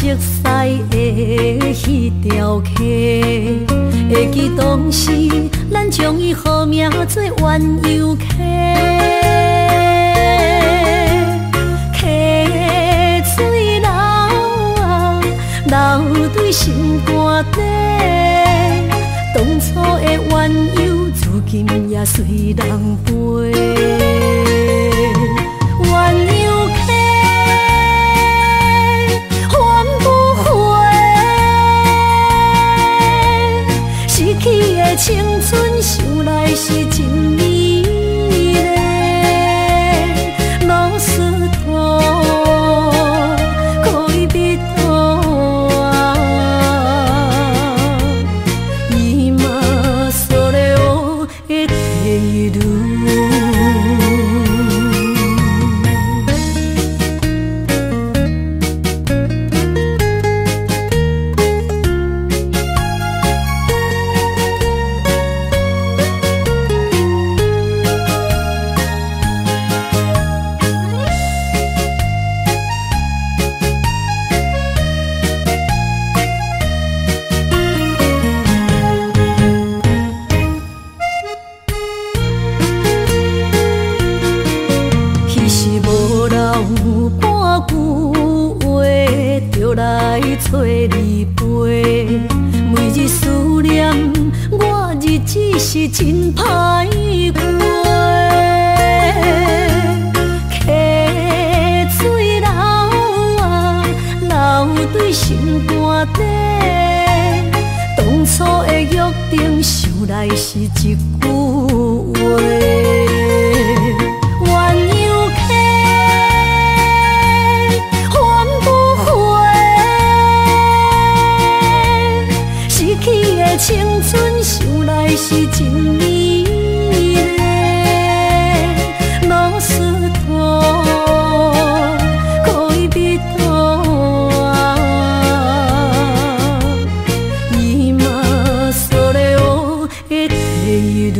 熟悉的迄条溪，会记当时咱将伊号名做鸳鸯溪。溪水流啊，流对心肝底。当初的鸳鸯，如今也随人飞。鸳鸯溪。 青春想来是真美丽，老师徒可以比途啊，伊嘛所了的地路。 找你陪，每日思念，我日子是真歹过。溪水流啊，流对心肝底。当初的约定，想来是一句话。 青春想来是真美丽，老师徒可以比途啊，伊嘛所了的地路。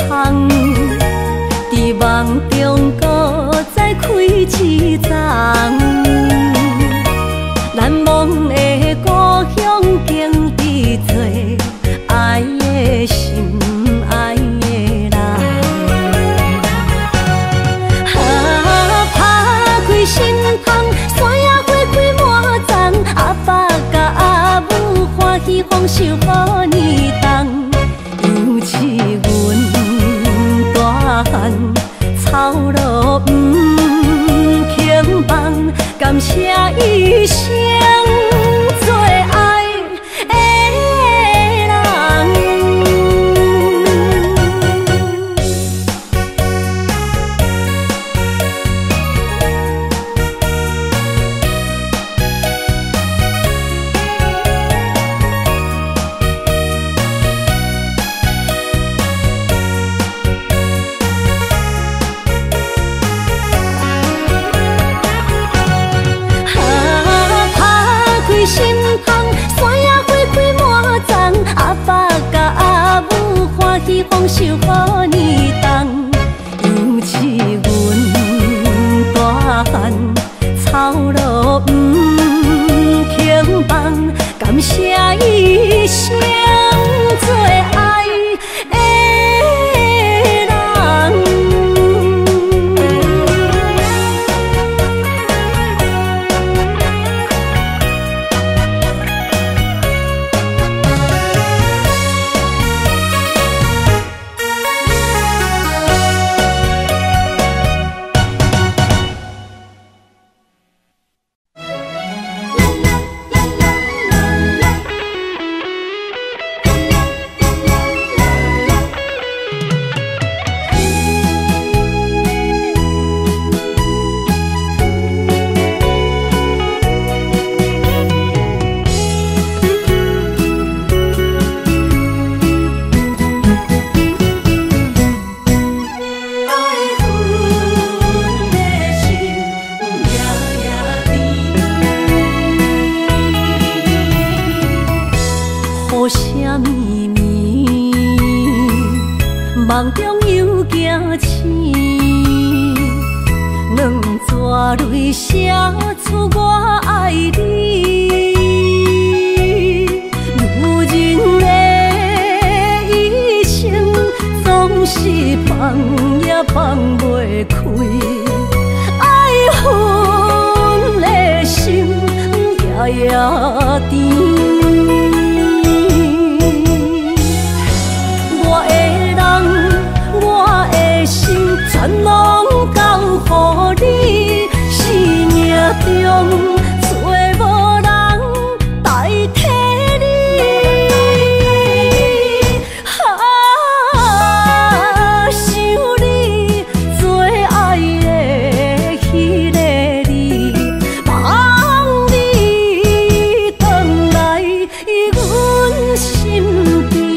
窗，伫梦中搁再开一丛。难忘的故乡，经历做爱的心，爱的人。打开心窗，山野花开满丛，阿爸甲阿母欢喜丰收好年冬。尤是阮大汉草路不轻放，感谢一生做爱的人。心窗，山野花开满丛，阿爸甲阿母欢喜丰收好年冬。尤是阮大汉草路不轻放，感谢一生做爱的人。梦中又惊醒，两纸泪写出我爱你。女人的一生总是放也放袂开，爱恨的心夜夜甜。全拢交予你，生命中找无人代替你。想你做爱的迄个你，望你回来阮身边。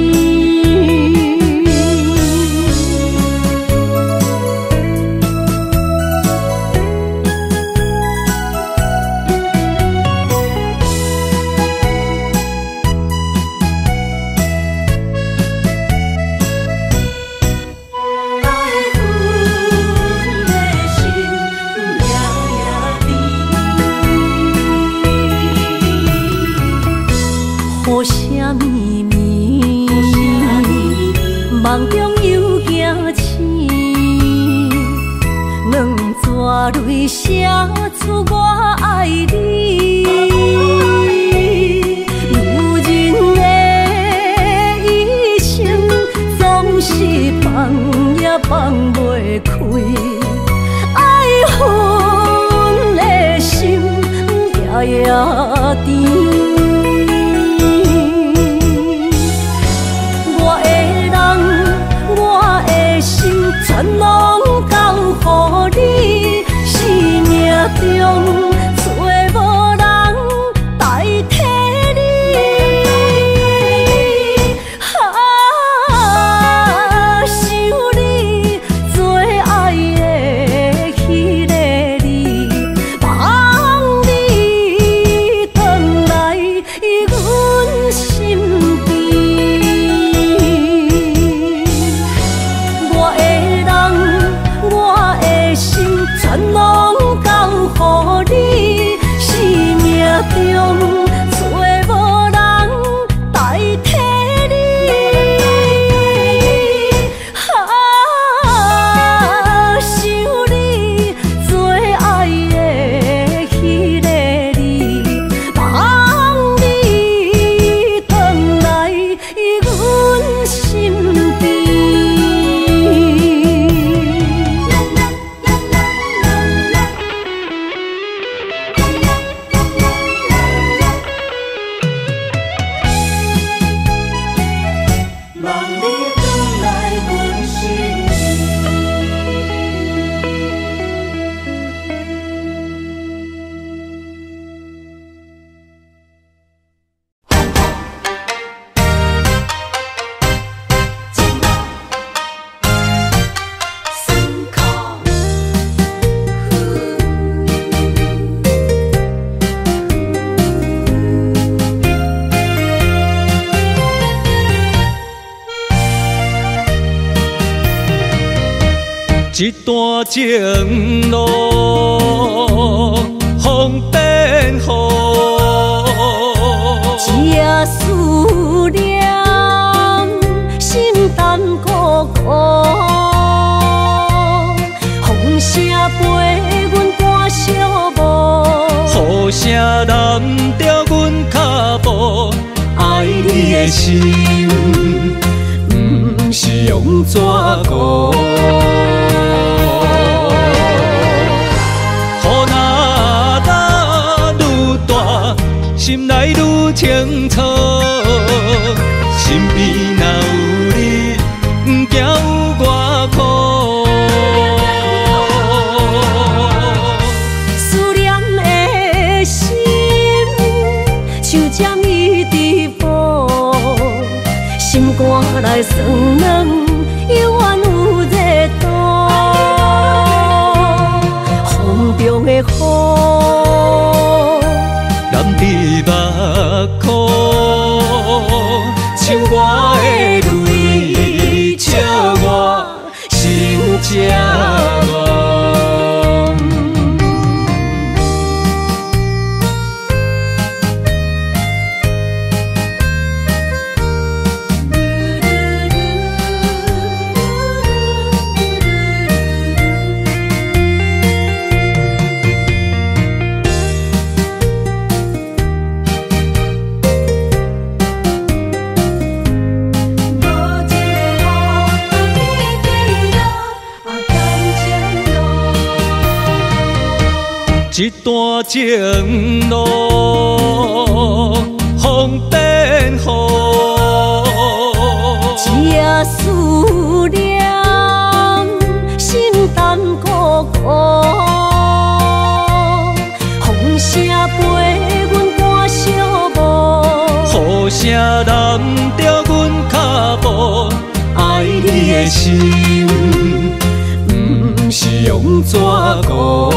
雨声绵绵，梦中又惊醒，两纸泪写出我爱你。女人的一生总是放也放袂开，爱恨的心夜夜甜。全拢交予你，生命中找无人代替你。想你做爱的迄个你，望你回来一段情路风变雨， 一夜思念心淡孤孤，风声陪阮赶小步， 雨声染着阮脚步，爱你的心不是用纸糊。心内愈清楚，身边若有你，不惊有我苦。 思念的心像针伊直补，心肝内酸软，犹原有热度。风中的雨。目眶，像我的泪，笑我心这乱。 一段情路风变雨， 一夜思念心淡孤孤，风声陪阮赶小步， 雨声染着阮脚步，爱你的心不是用纸糊。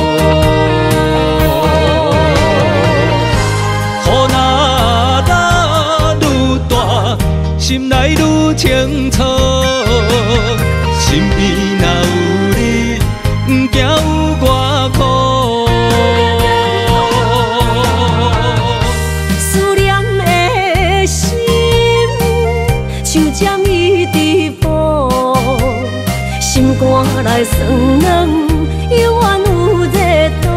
心内愈清楚，身边若有你，不惊有我苦。 思念的心像针伊直补，心肝内酸软，犹原有热度。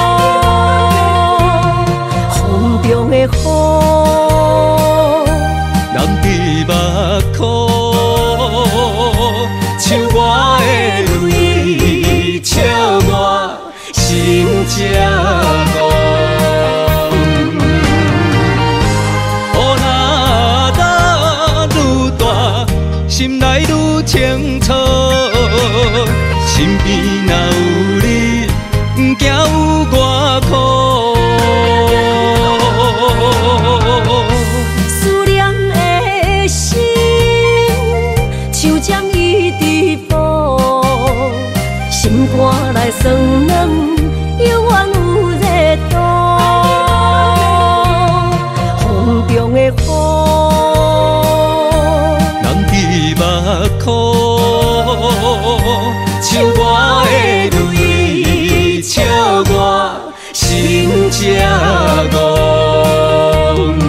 风中的雨。目眶，像我的泪，笑我心这乱。雨若打愈大，心内愈清楚，身边若有你，不惊有我苦。心肝内酸软，犹原有热度。风中的雨， 染伫目眶，像我的泪，笑我心这乱。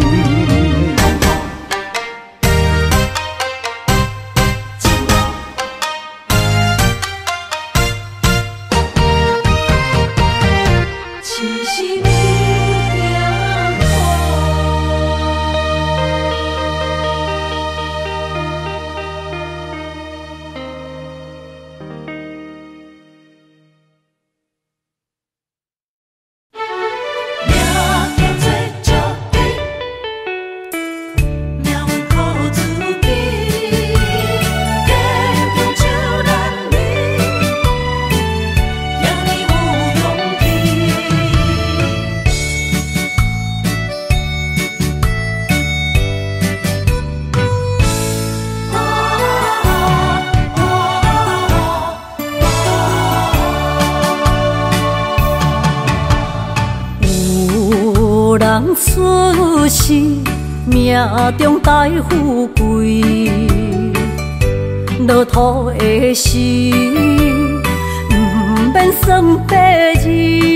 人出世，命中带富贵， 落土的心，不免算白字。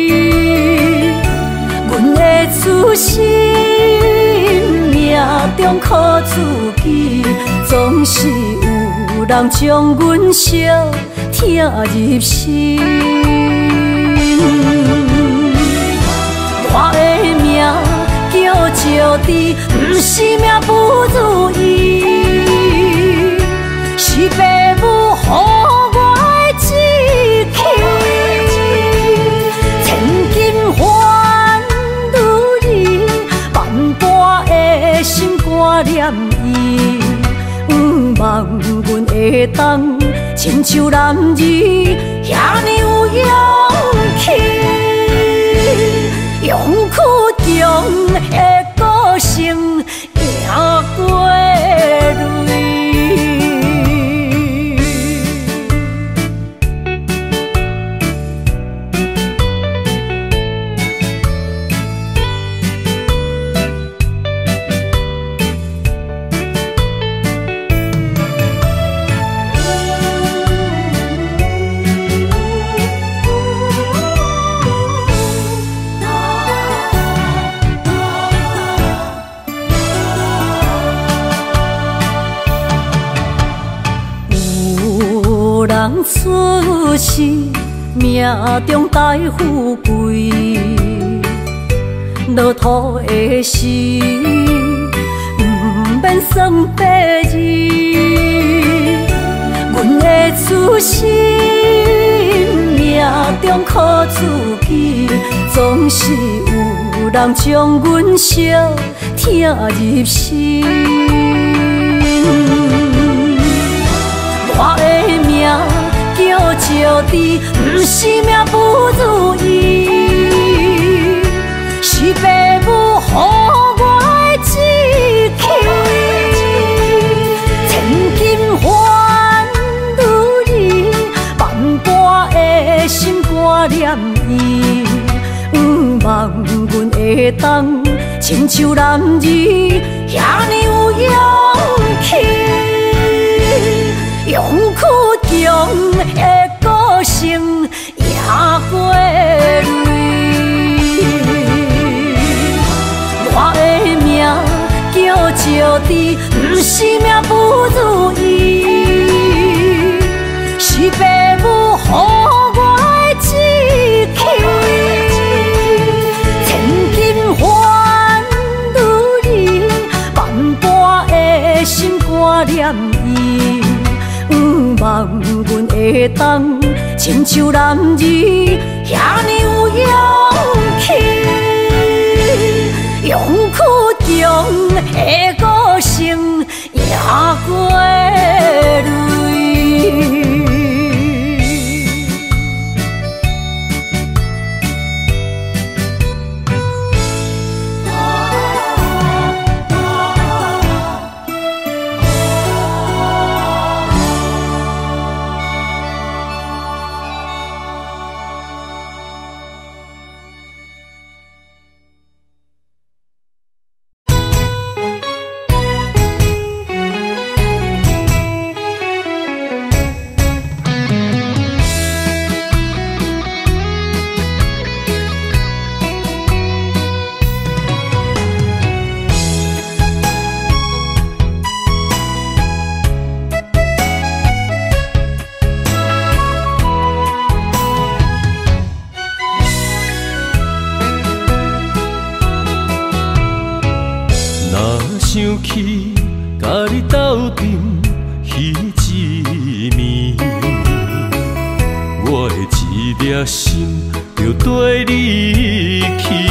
阮的初心，命中靠自己，总是有人将阮惜听入心。我的命叫石枝，不是命不如意，是父母予我的志气。千金换如意，万般的心挂念伊。望阮会当亲像男儿遐尼有勇气，勇气中的个性赢过泪。人出世，命中带富贵，落土的心，不免算白字。阮的初心，命中靠自己，总是有人将阮惜听入心。我的命叫石枝，不是命不如意，是父母予我的志气。千金换如意，万般的心挂念伊。望阮会当亲像男儿遐尼有勇气，勇气中的个性赢过泪。我的命叫石枝，不是命不如意，是父母予我的志气。千金换如意，万般的心挂念伊。望阮会当亲像男儿遐尼有勇气，勇气中的个性赢过泪。 想起甲你斗阵彼一暝，我的一粒心就跟你去。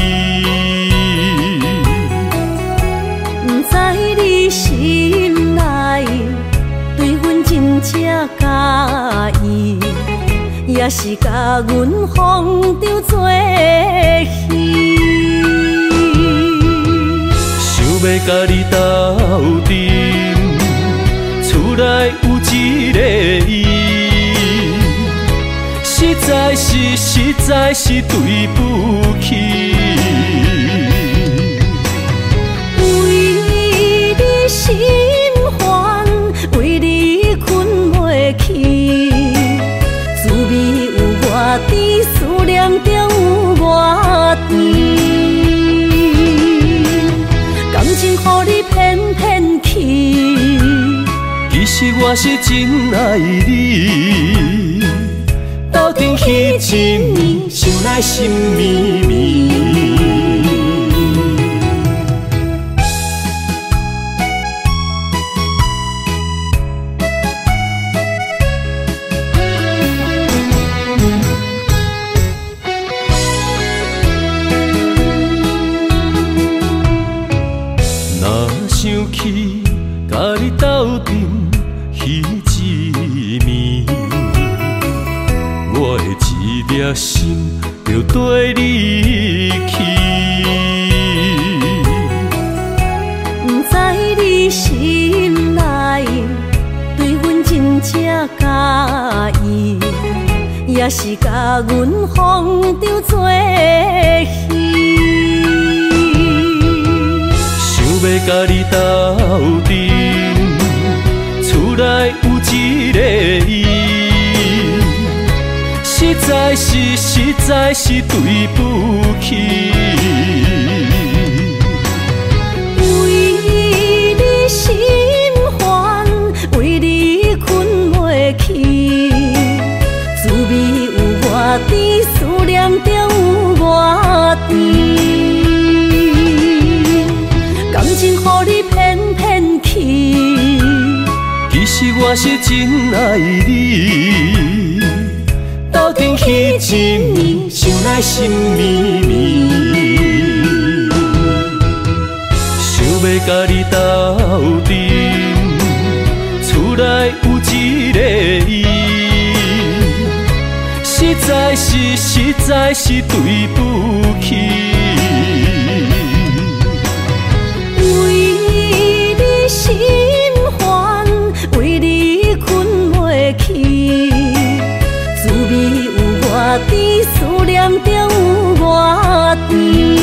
不知你心内对阮真正介意，也是甲阮放着做戏。要甲你斗阵，厝内有一个伊，实在是对不起。为你心烦，为你困袂情予你骗骗去。 其实我是真爱你，斗阵彼一暝，想来心绵绵。若想起甲你斗阵彼一暝，我的一粒心就跟你去。 不知你心内对阮真正介意，也是甲阮放着做戏。想要甲你斗阵，厝内有一个伊，实在是对不起。 为你心烦，为你困袂去，滋味有外甜，思念就有外甜。感情予你骗骗去， 其实我是真爱你，斗阵彼一暝，想来心绵绵。想要甲你斗阵，厝内有一个伊，实在是对不起。 为你心烦，为你困袂去，滋味有外甜，思念就有外甜。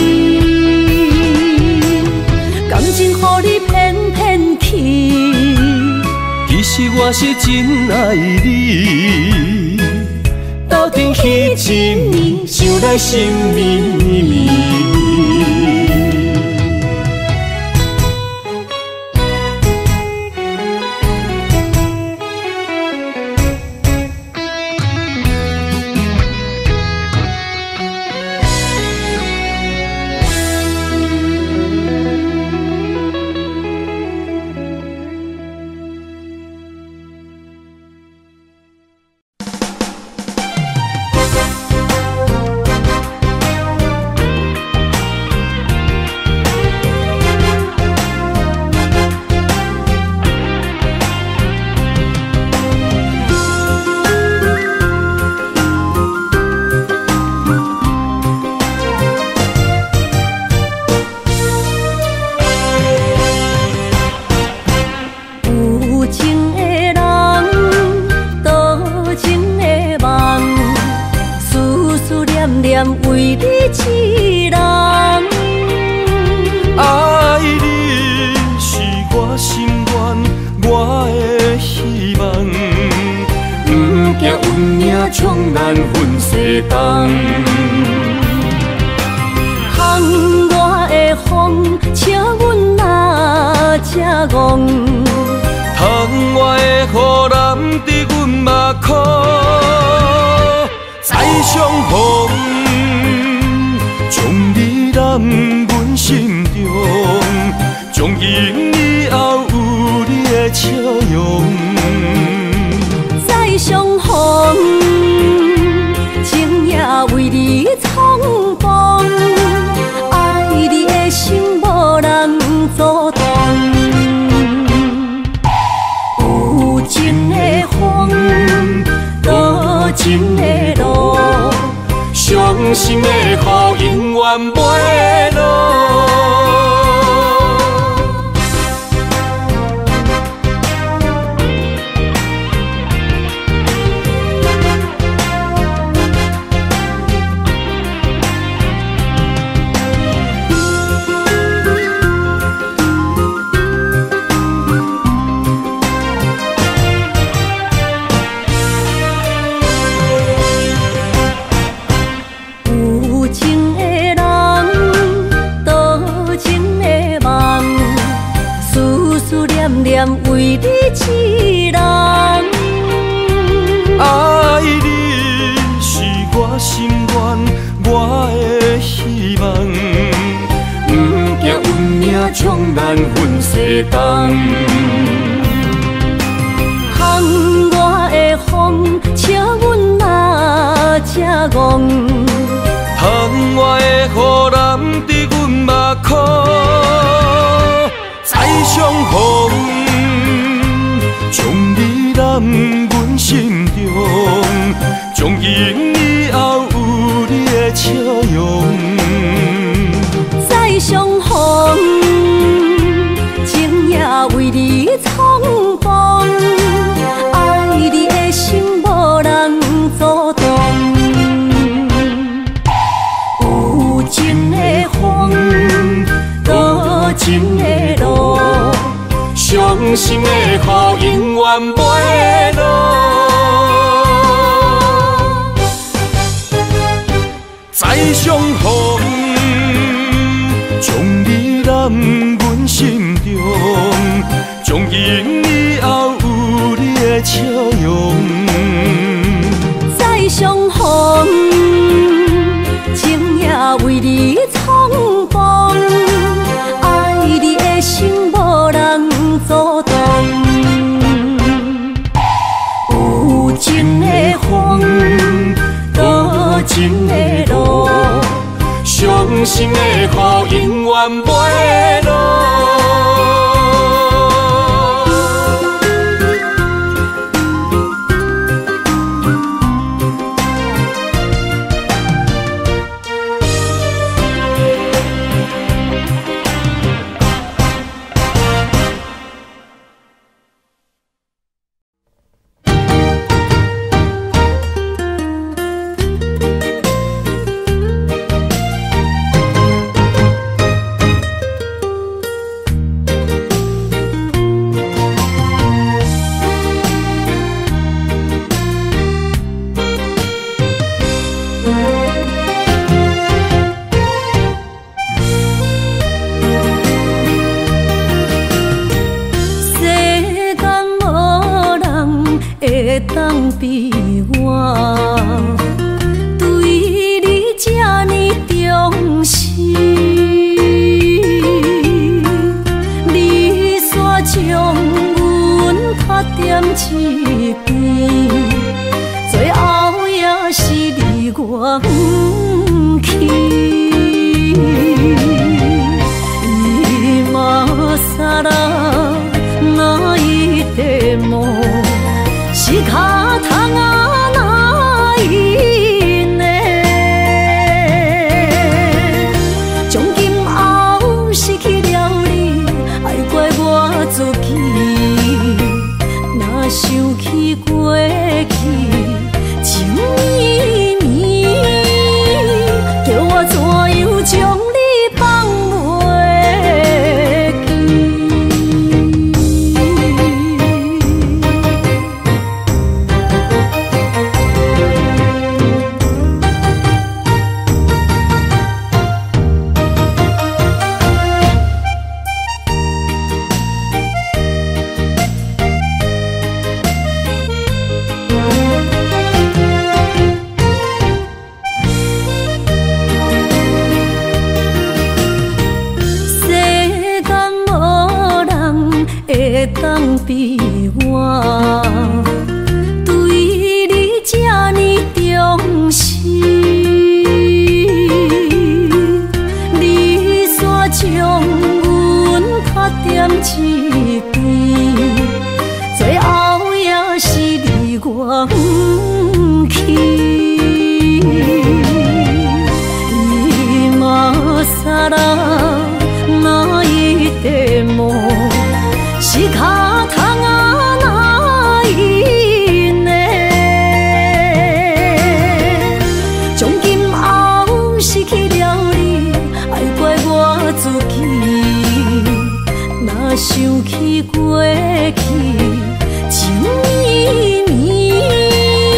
感情予你骗骗去， 其实我是真爱你，斗阵彼一暝，想来心绵绵。 为你痴人， 爱你是我心愿，我的希望。不惊运命冲咱分世东， 窗外的风笑阮哪只戆， 窗外的雨淋伫阮目眶，再相逢。将你揽阮心中，从今以后有你的笑容。 再相逢，情也为你冲动，爱你的心无人阻挡。有情的风，多情的路。伤心的雨永远袂落。有情的人， 西东。 巷外的风，笑阮嘛正戆。 巷外的雨淋伫阮目眶，再相逢，将你揽阮心中，从今以后有你的笑容。 再相逢，情也为你冲动，爱你的心无人阻挡。有情的风，多情的路，伤心的雨永远袂落。 再相逢，将你揽阮心中，从今以后有你的笑容。 再相逢，情也为你冲动，爱你的心无人阻挡。有情的风，多情的路，伤心的雨永远袂落。 想起过去，情绵绵。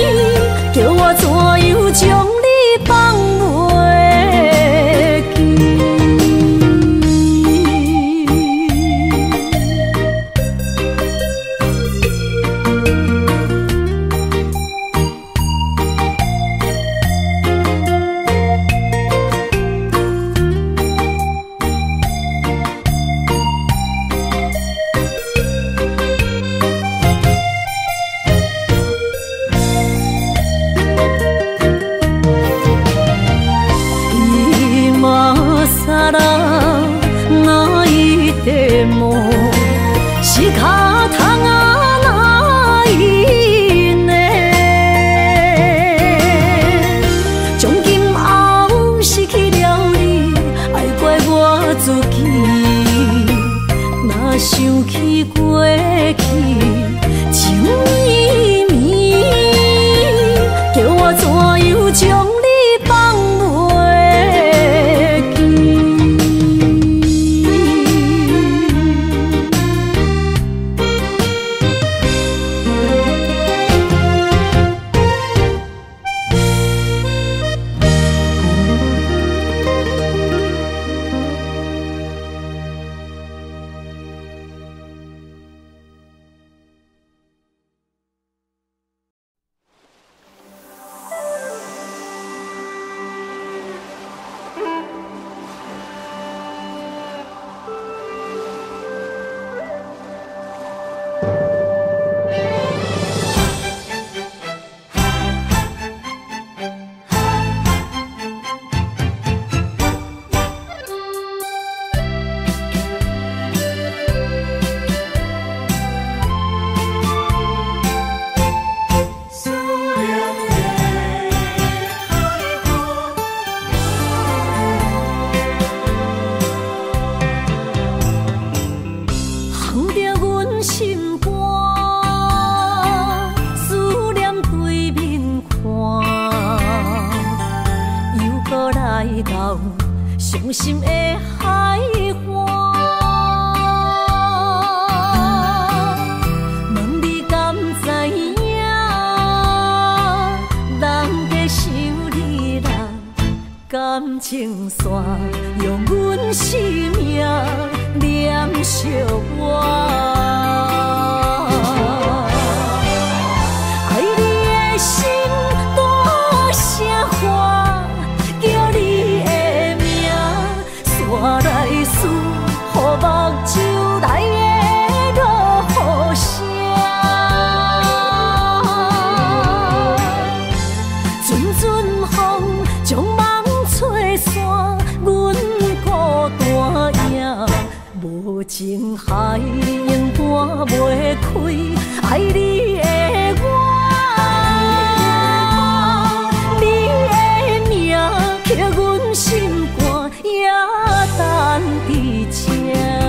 心的海花。问你敢知影？人在想你人，感情线用阮生命念惜我。情海永断袂开，爱你的我，你的名刻阮心肝，也等伫这。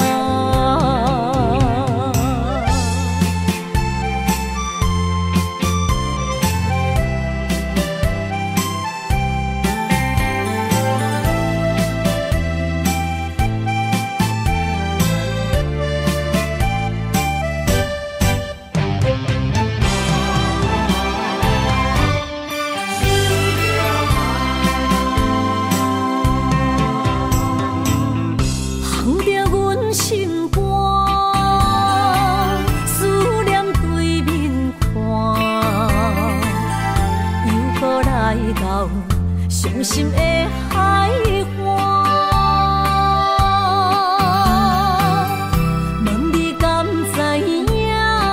伤心的海花，问你敢知影？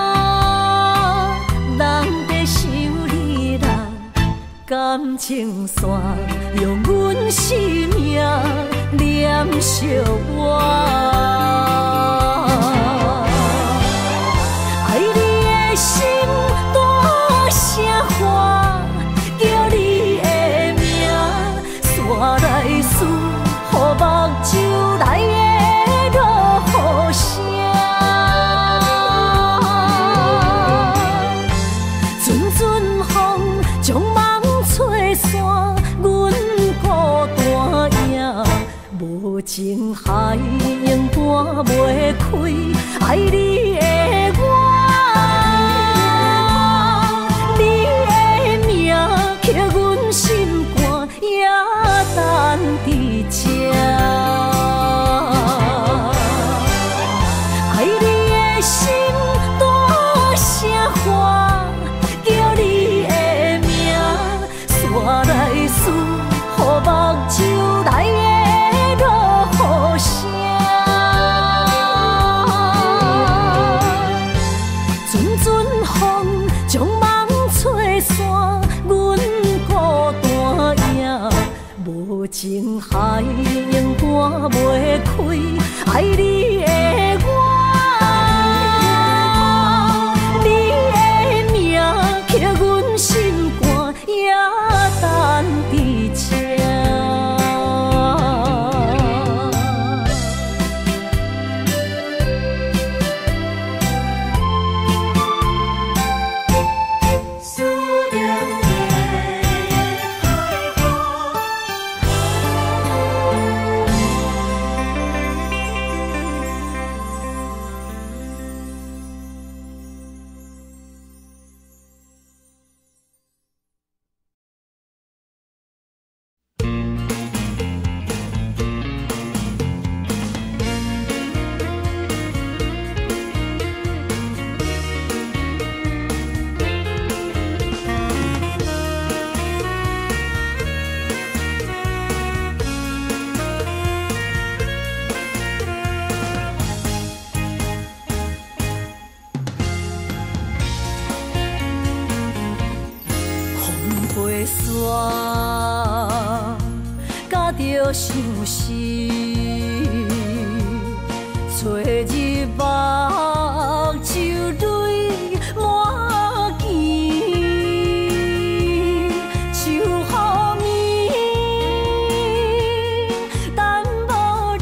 人在想你人，感情线用阮生命念惜我。爱你的心大声喊，叫你我来思，予目睭内的落雨声，阵阵风将梦吹散，阮孤单影，无情海永断袂开，爱你的我。等伫这，爱你的心大声喊，叫你的名，煞来思，予目睭内的落雨声，阵阵风将梦吹散，阮孤单影。无情海永断袂开，爱你的我，你的名刻阮心肝，也等伫这。甲着相思，找日目睭泪满肩，就予你等无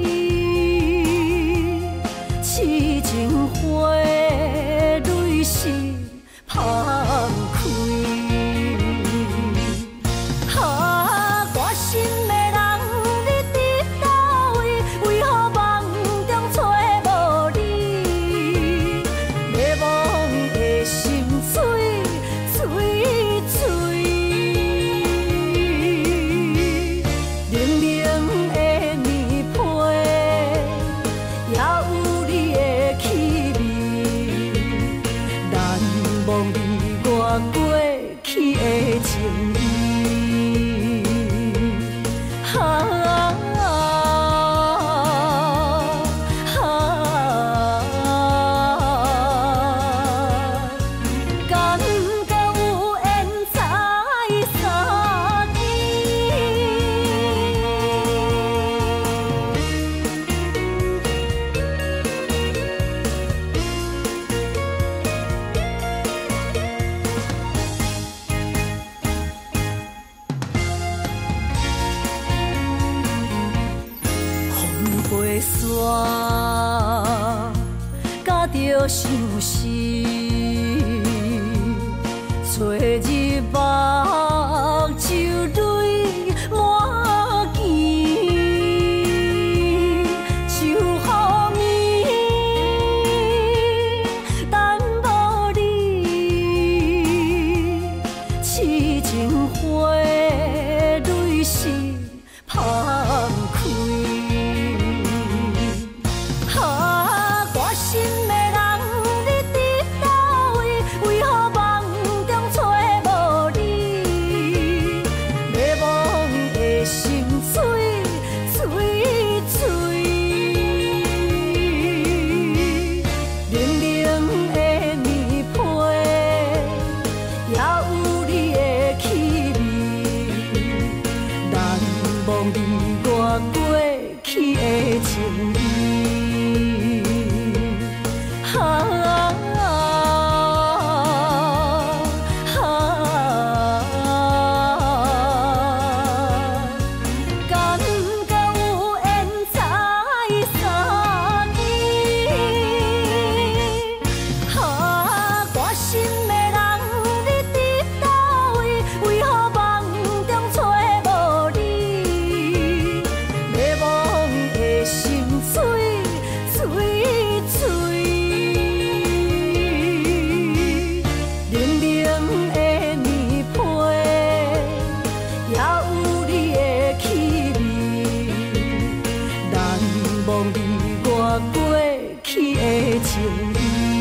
你，痴情花蕊是芳开。我心的人，你去的情意。甲着相思，找日目睭泪满肩，就乎暝等无你，痴情花泪是芳开。过去的情意，感觉有缘才相见，关心的人你伫倒位？为何梦中找无你？心碎碎碎，冷冷的棉被，也有你的气味，难忘你我过去的情意。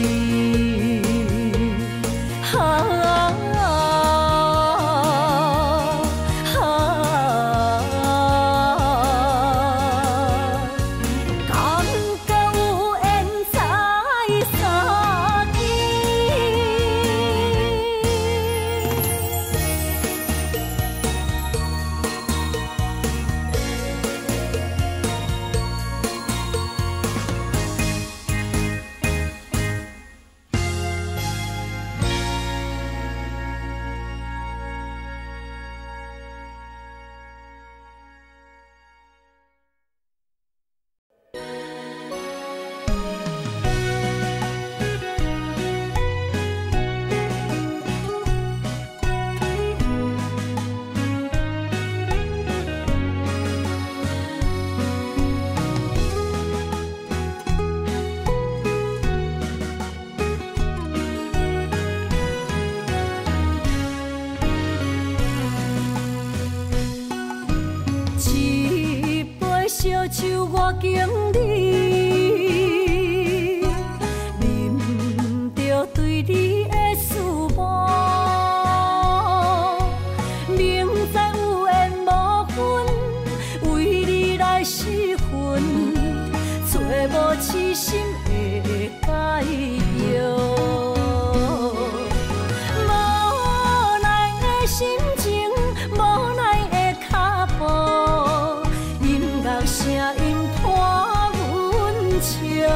烧酒我敬你，啉着对你的思慕，明知有缘无分，为你来失魂，找无痴心的解药。无奈的心情，无奈的脚步。声音伴阮笑，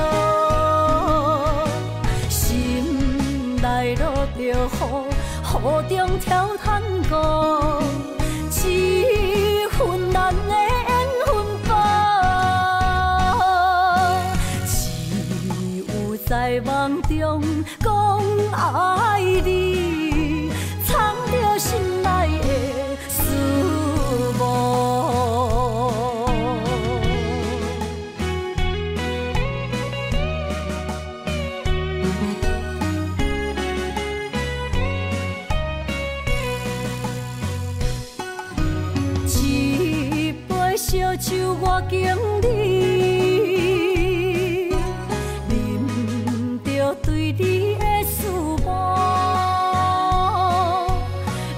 心内落着雨，雨中跳探戈，一份难的缘分报，只有在梦中讲爱你，藏着心内的思慕。烧酒我敬你，啉着对你的思慕，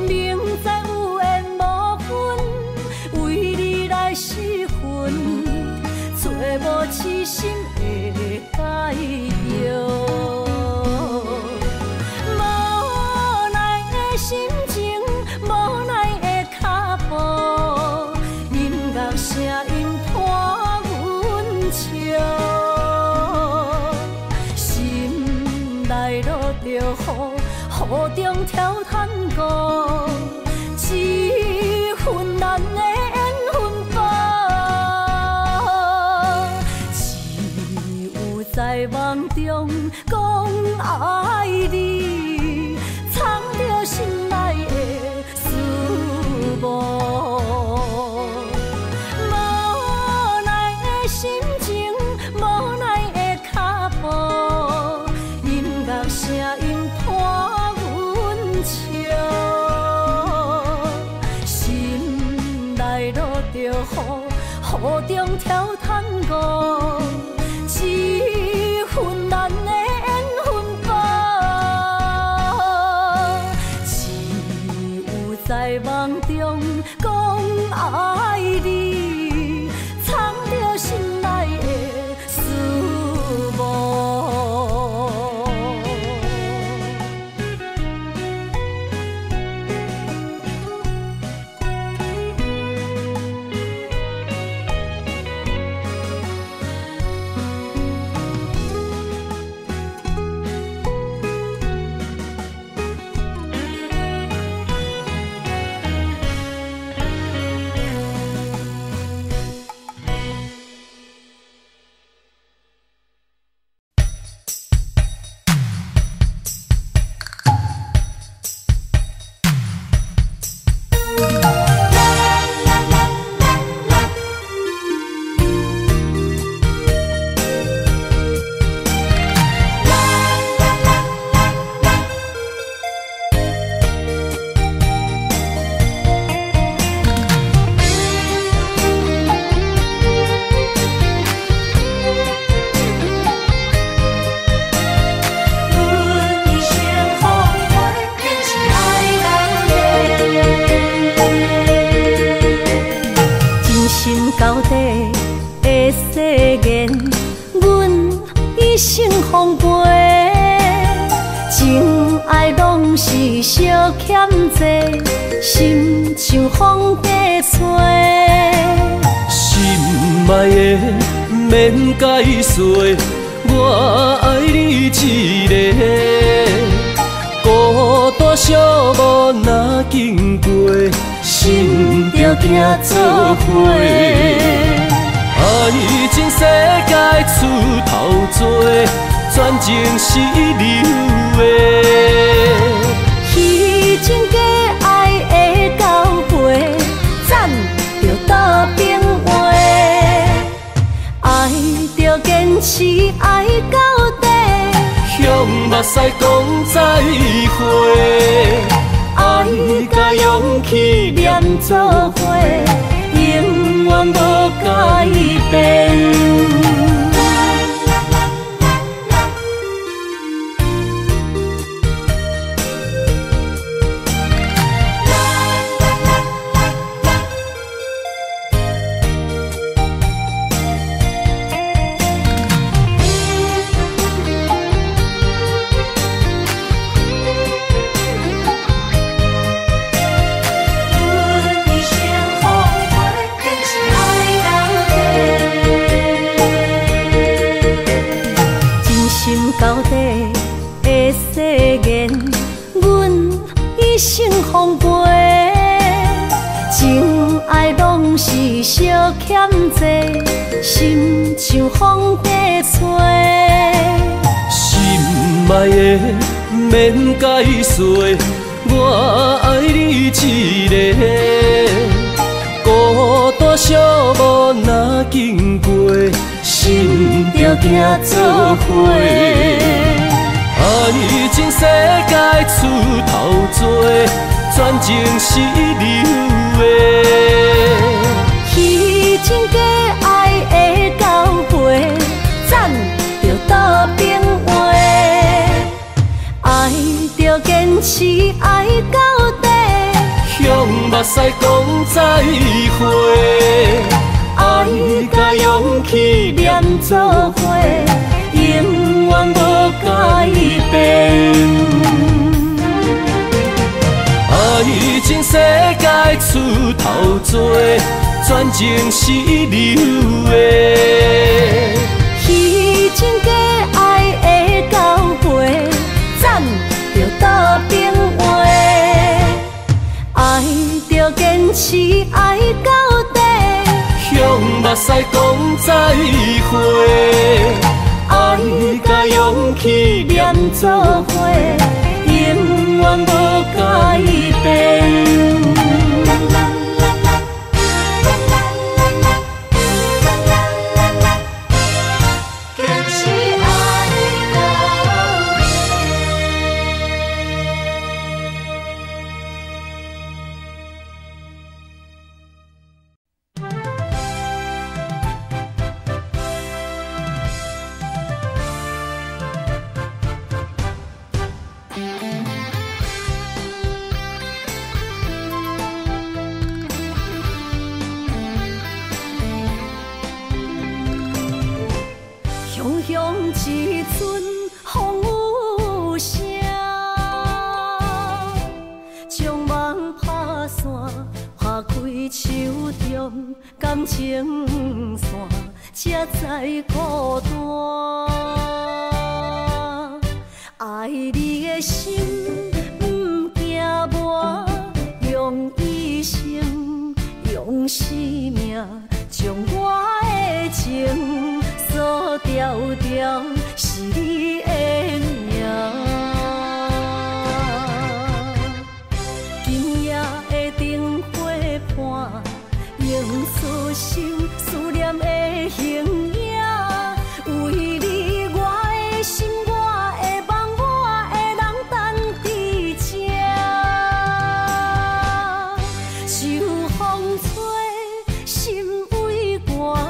雨中跳探戈，一份咱的缘分吧。只有在梦中讲爱你，藏着心内的思慕。无奈的心情，无奈的脚步，音乐声音伴阮笑，心内落着雨中跳探戈，一份咱的缘分吧。只有在梦中讲爱你，藏着心内的思慕。到底的誓言，阮一生奉陪。情爱拢是小欠债，心像风在吹。 心爱的免解释，我爱你一个。孤单寂寞若经过，心着行做伙。爱情世界出头多，全情是流的。 彼情假爱的交陪，暂着倒变话。爱着坚持爱到底， 向目屎讲再会。爱甲勇气念做伙，永远无改变。到底的誓言，阮一生奉陪。情爱拢是小欠债，心像风在吹。心爱的免解释，我爱你一个。孤单寂寞若经过，心着行做伙。爱情世界出头多，全情是流的。 彼情假爱的交陪，暂着倒变话。爱着坚持爱到底， 向目屎讲再会。爱甲勇气念做伙，永远无改变。爱情世界出头多，全情是流的。 彼情假爱的交陪，暂坚持爱到底， 向目屎讲再会，爱甲勇气连做伙，永远无改变。 一阵风有声，将梦拍散，拍开手中感情线，才知孤单。爱你的心不惊磨，用一生，用生命，将我的情。锁条条是你的名，今夜的灯火伴，映出心思念的形影。为你我的心，我的梦，我的人等伫这，受风吹，心为寒。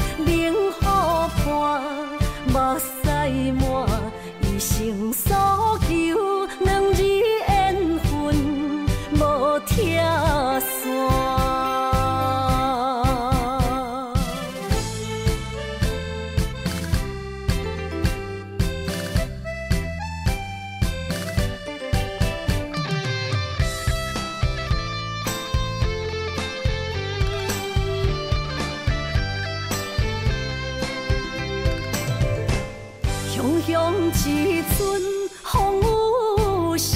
目屎满，一生所求，两字缘分无拆散。响一阵风有声，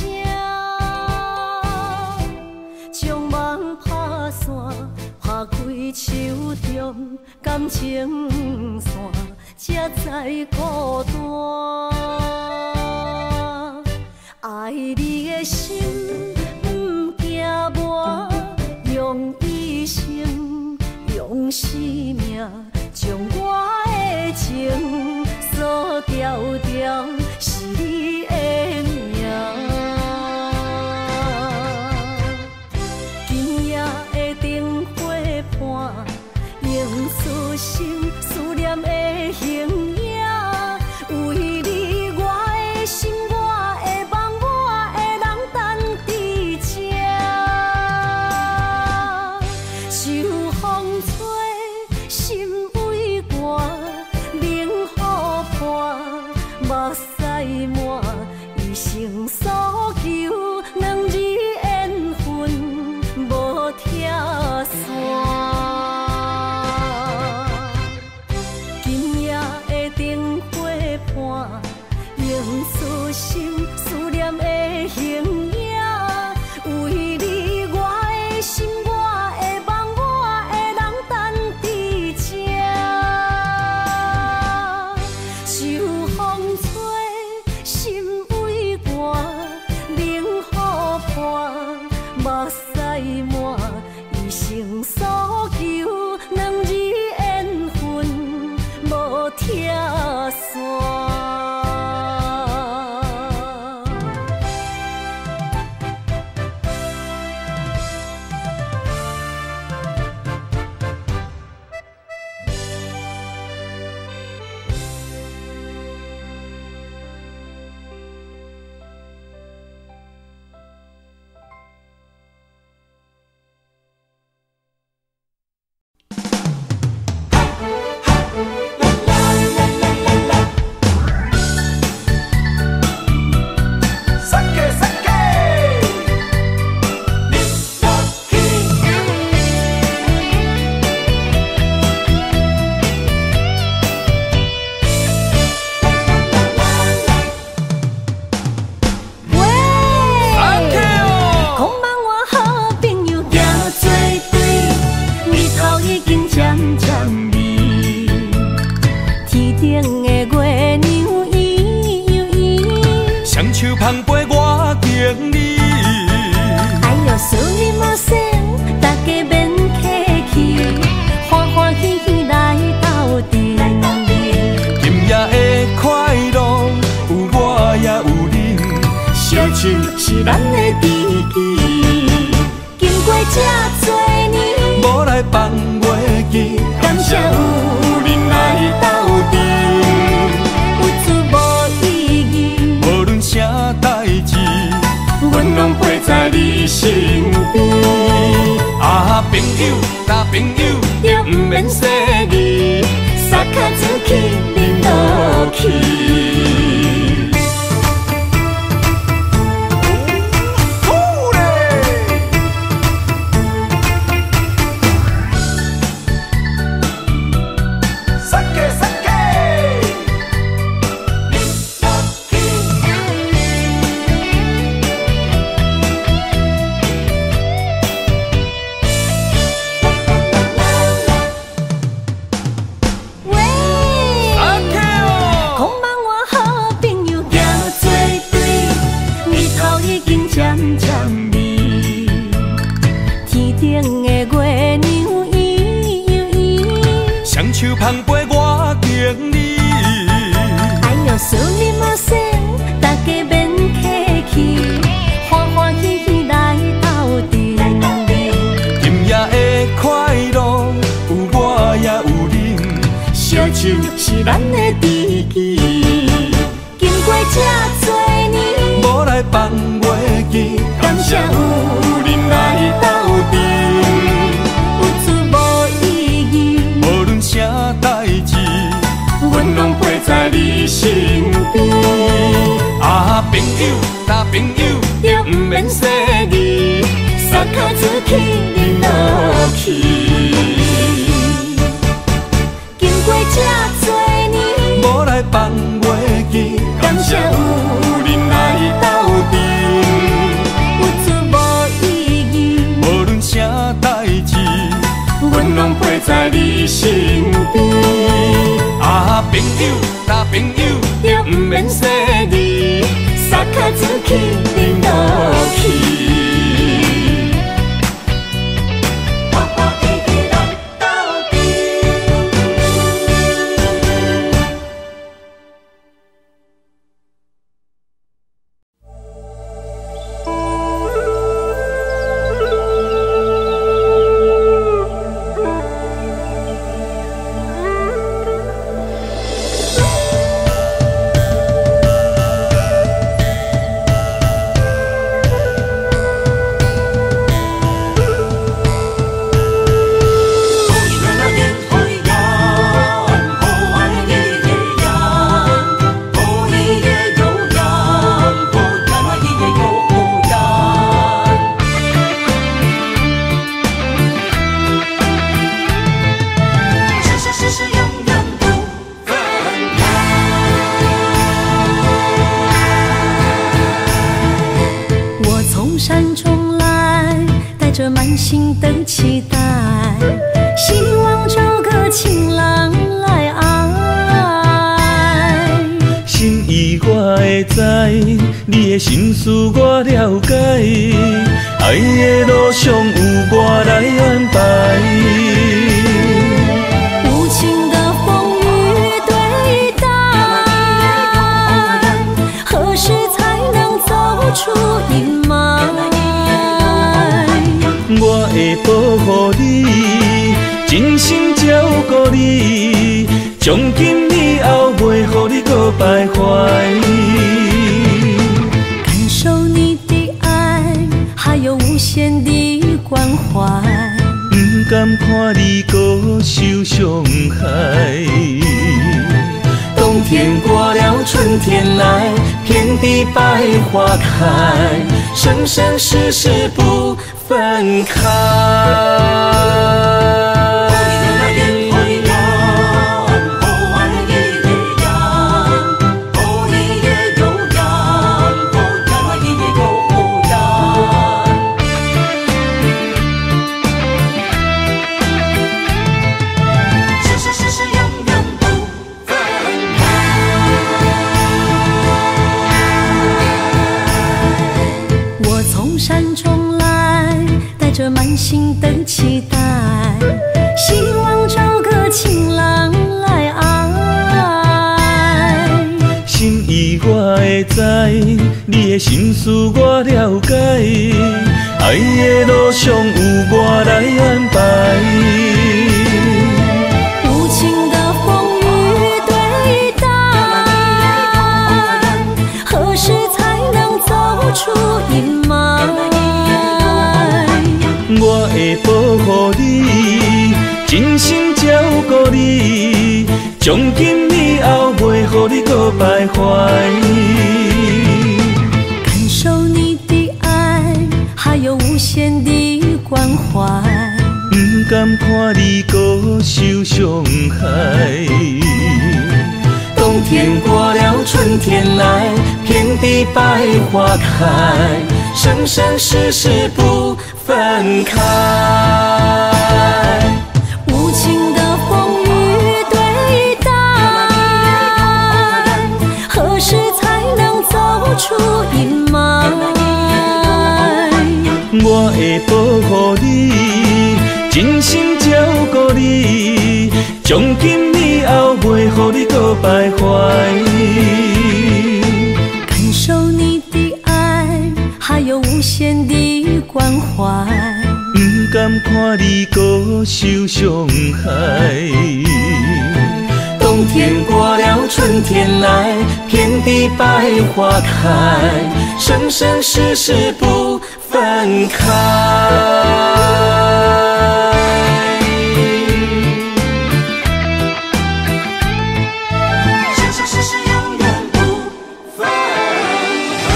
将梦拍散，拍开手中感情线，才知孤单。爱你的心不惊磨，用一生，用生命，将我的情。锁条条是你的名，今夜的灯火伴，映出心思念的形影。为你我的心，我的梦，我的人等伫这，受风吹，心为寒。目屎满。 身边。啊，朋友，大朋友，就不免说你，撒卡自去恁落去。 是咱的知己，经过这多年， 无来放袂记，感谢有恁来斗阵， 有滋无意义。 无论啥代志，阮拢陪在你身边。啊，朋友，大朋友，就不免说你，撒卡自去恁落去。无来放袂记，感谢有恁来斗阵， 有滋无意义。 无论啥代志，阮拢陪在你身边。啊，朋友，大朋友，就不免说你，撒卡自去恁落去。 你的心思我了解，爱的路上有我来安排。 无情的风雨对待，何时才能走出阴霾？ 我会保护你，真心照顾你，从今以后袂予你搁徘徊。 无限的关怀， 不甘看你搁受伤害。冬天过了，春天来，遍地百花开，生生世世不分开。 满心的期待，希望找个情郎来爱。 心意我会知，你的心思我了解，爱的路上有我来安排。 无情的风雨对待，何时才能走出阴霾？ 保护你，真心照顾你，从今以后袂予你搁徘徊。 感受你的爱，还有无限的关怀。 不甘看你搁受伤害。冬天过了，春天来，遍地百花开，生生世世不分开。 无情的风雨对待，何时才能走出阴霾？ 我会保护你，真心照顾你，从今以后袂予你搁徘徊。 感受你的爱，还有无限的关怀。 不甘看你搁受伤害。冬天过了，春天来，遍地百花开，生生世世不分开。生生世世永远不分开。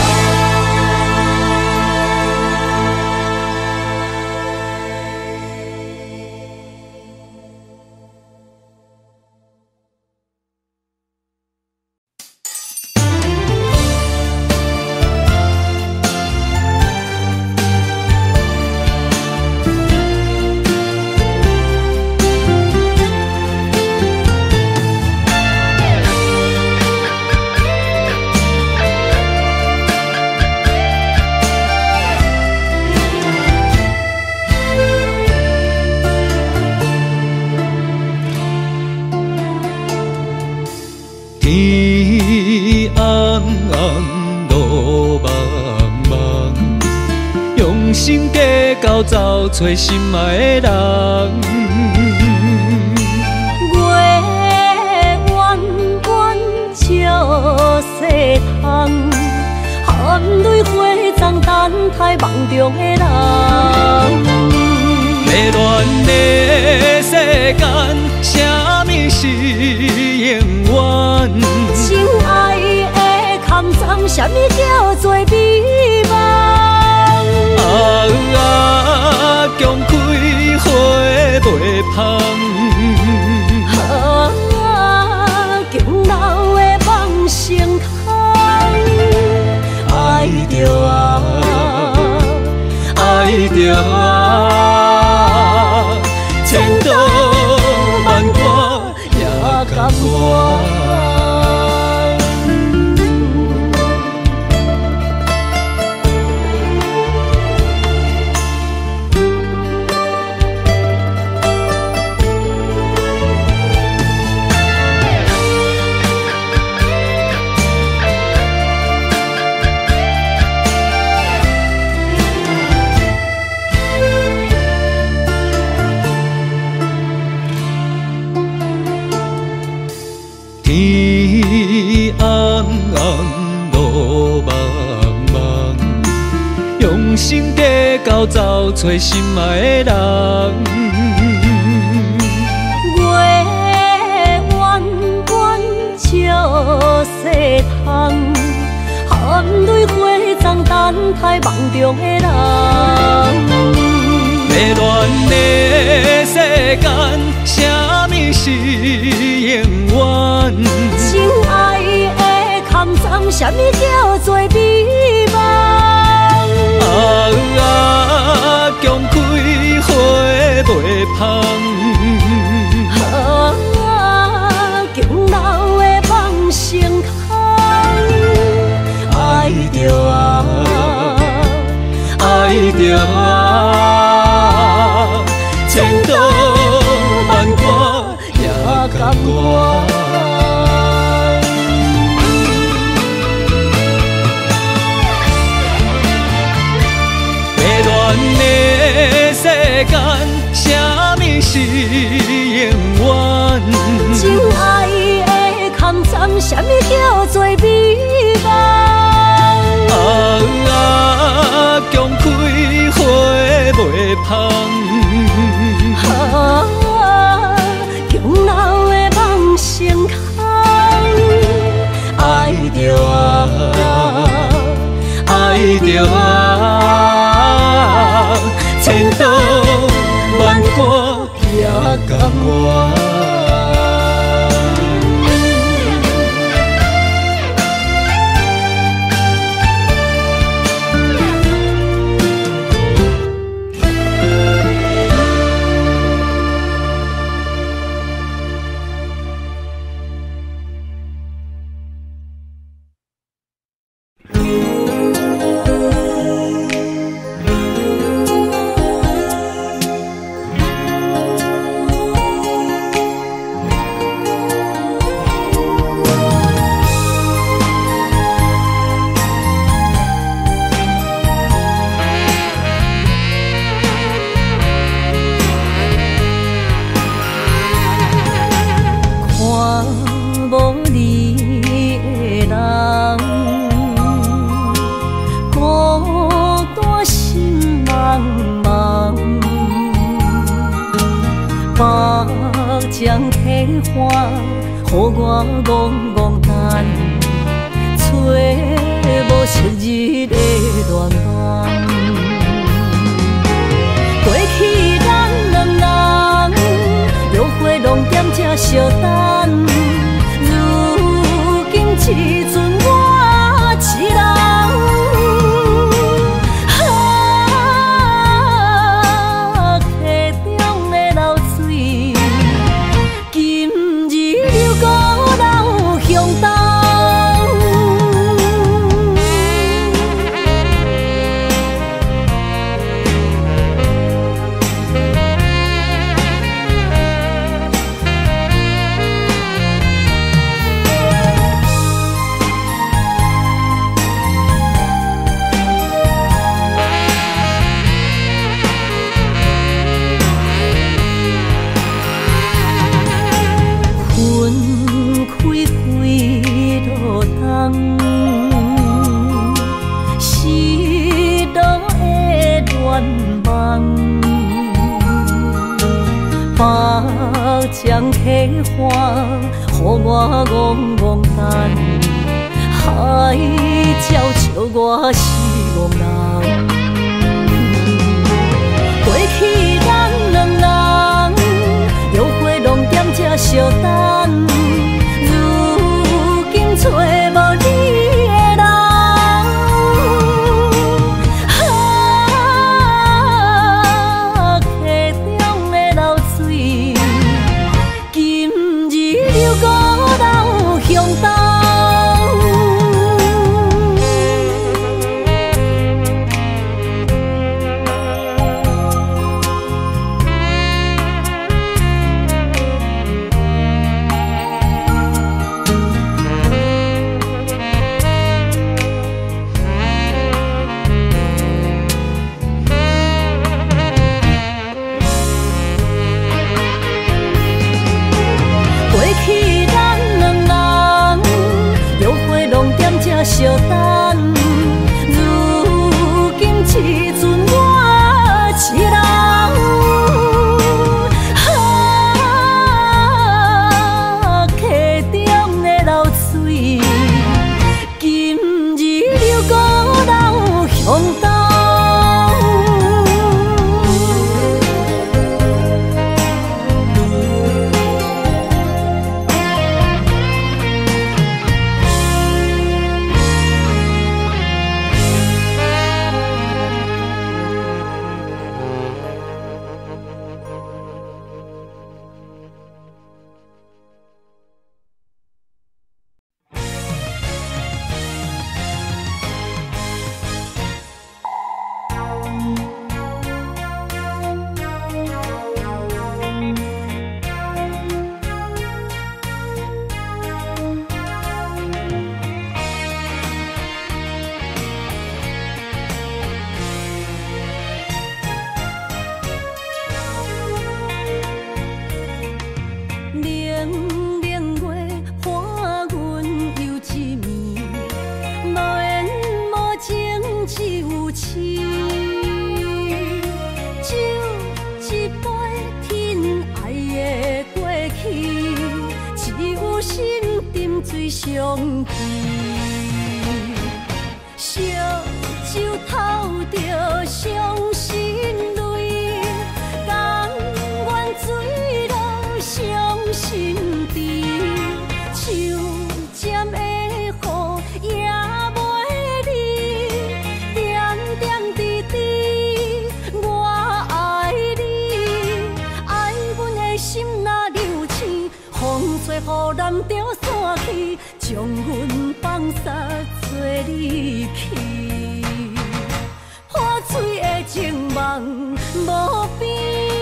天暗暗，路茫茫，用心计较找找心爱的人。 月弯弯照西窗，含泪花丛等待梦中的人。 迷乱的世间，啥物是永远？ 心爱的坎藏，啥物叫做美梦？ 强开花袂芳。 强留的梦成空。爱着啊， 爱着啊，千刀万剐也甘愿。天暗暗，路茫茫，用心计较找找心爱的人。 月弯弯照西窗，含泪花丛等待梦中的人。 迷乱的世间，啥物是永远？ 心爱的坎藏，啥物叫做美梦？ 强开花袂芳。 强留的梦成空。爱着啊， 爱着啊，千刀万剐也甘愿。迷乱的世间，啥物是永远？ 心爱的坎藏，啥物叫做美梦？ 强开花袂芳。 甲我。 水相去，烧酒透着伤心泪，甘愿水。 着散去，将阮放撒做离去，破碎的情梦无边。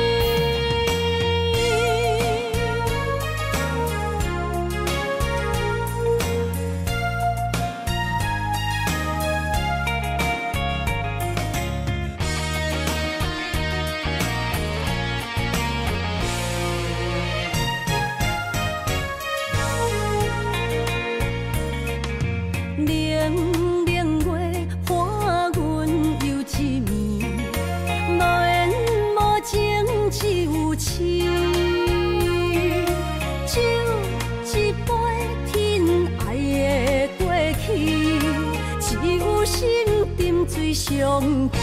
水相见，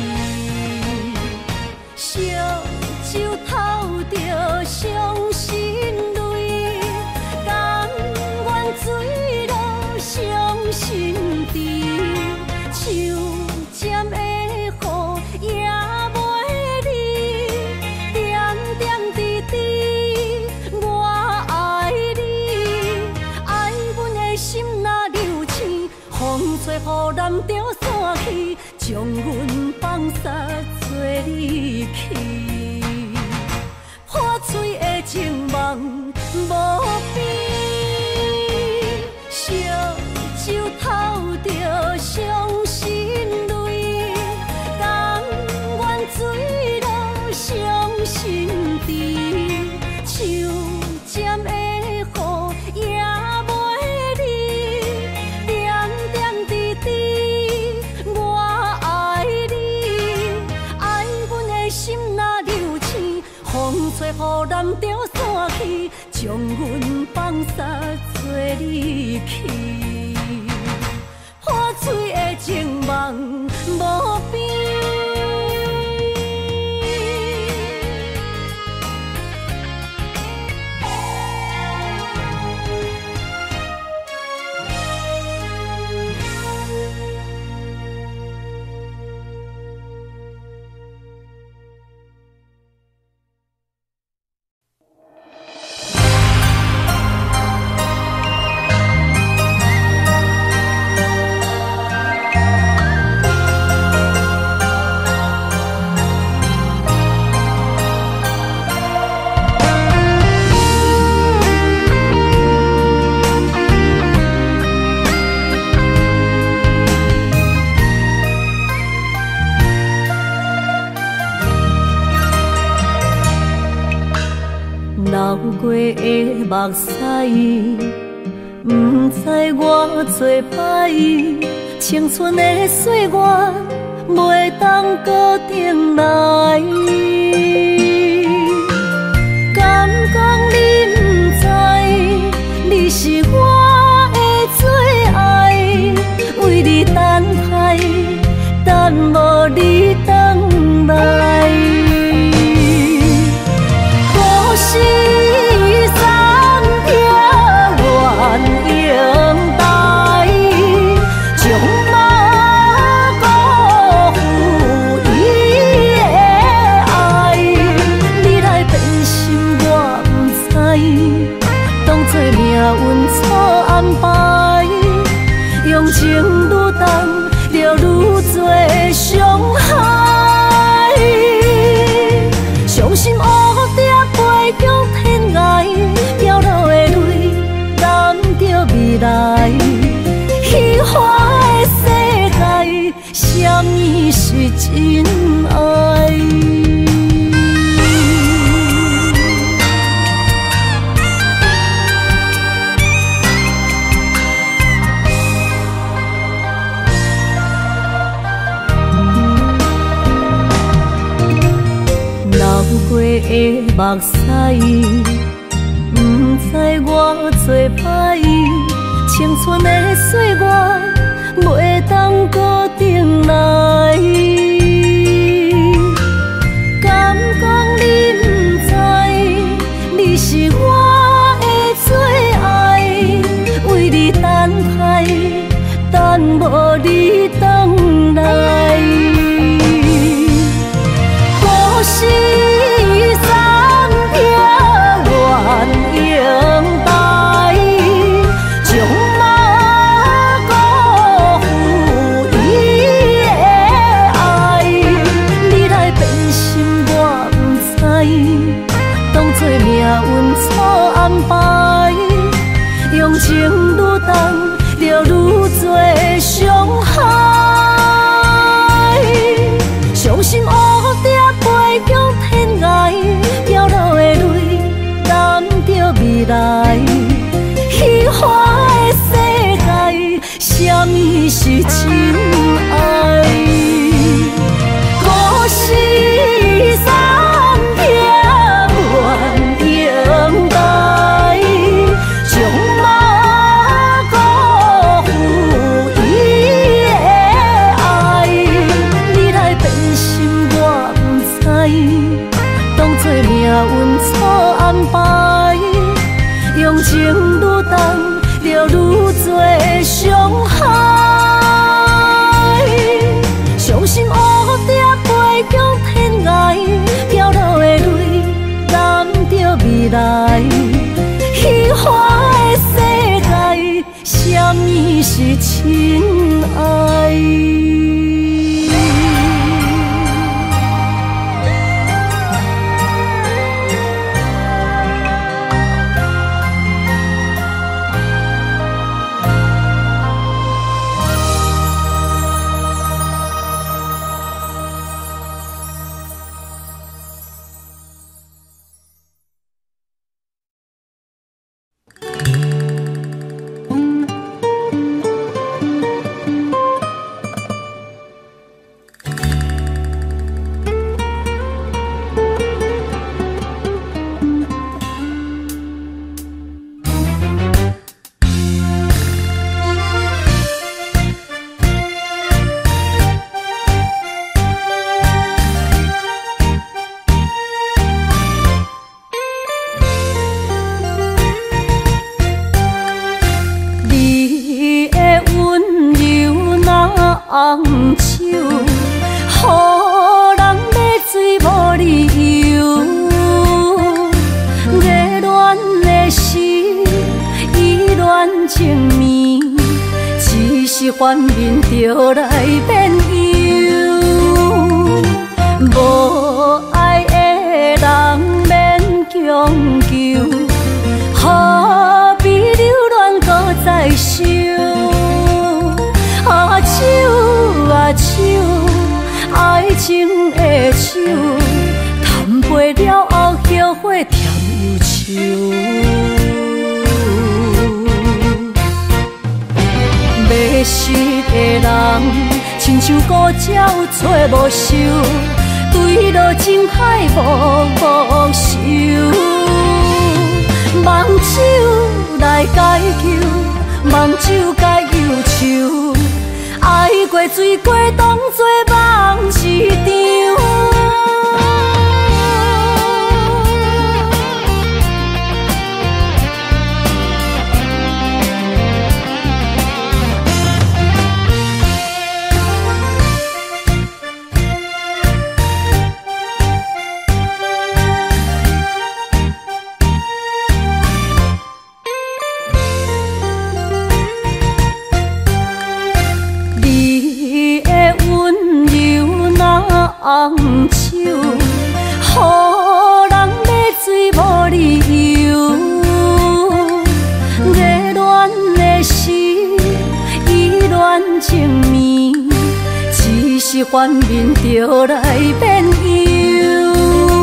烧酒透着伤心泪，甘愿醉落伤心地，手尖的雨也袂离，点点滴滴我爱你，爱阮的心若流星，风吹雨淋着。将阮放撒做离去，破碎的情梦无边，烧酒透着伤心泪，甘愿醉落伤心地，手尖的雨也袂离，点点滴滴。风吹雨淋着散去，将阮放撒做离去，破碎的情梦无边。流过的目屎，不知我做歹，青春的岁月袂当搁重来。敢讲你不知，你是我的最爱，为你等待，等无你回来。是三条原应带，将马辜负伊的爱。你来变心我不知，当作命运错安排，用情愈重，就愈多伤害。伤心黑飞向天涯，掉落的泪染着未来。虚华的世界，什么是真爱？流过的目屎，不知我做歹，青春的岁月袂当搁重来。敢讲你不知，你是我的最爱，为你等待，等无你回来。是三条原应带， 做命运错安排，用情愈重，就愈多伤害。伤心乌蝶飞向天涯，飘落的泪染着未来。虚华的世界，什么是真爱？故事三篇愿等待，将马辜负伊的爱。你来变心我不知，当作命运错安排，用情愈重，就愈多伤害。伤心乌蝶飞向天涯，飘落的泪染着未来。虚华的世界，什么是真爱？红手，予人买水无理由。热恋的时，依恋情绵，只是反面就来变忧。无爱的人免强求，何必留恋搁再想？手啊手，爱情的手，谈袂了后后悔甜忧愁。迷失的人，亲像孤鸟找无收，坠落情海无收。梦手来解救，梦手该忧愁。爱过水过，当作梦一场。红手，予人买水无理由。热恋的时，依恋情绵，只是反面就来变忧。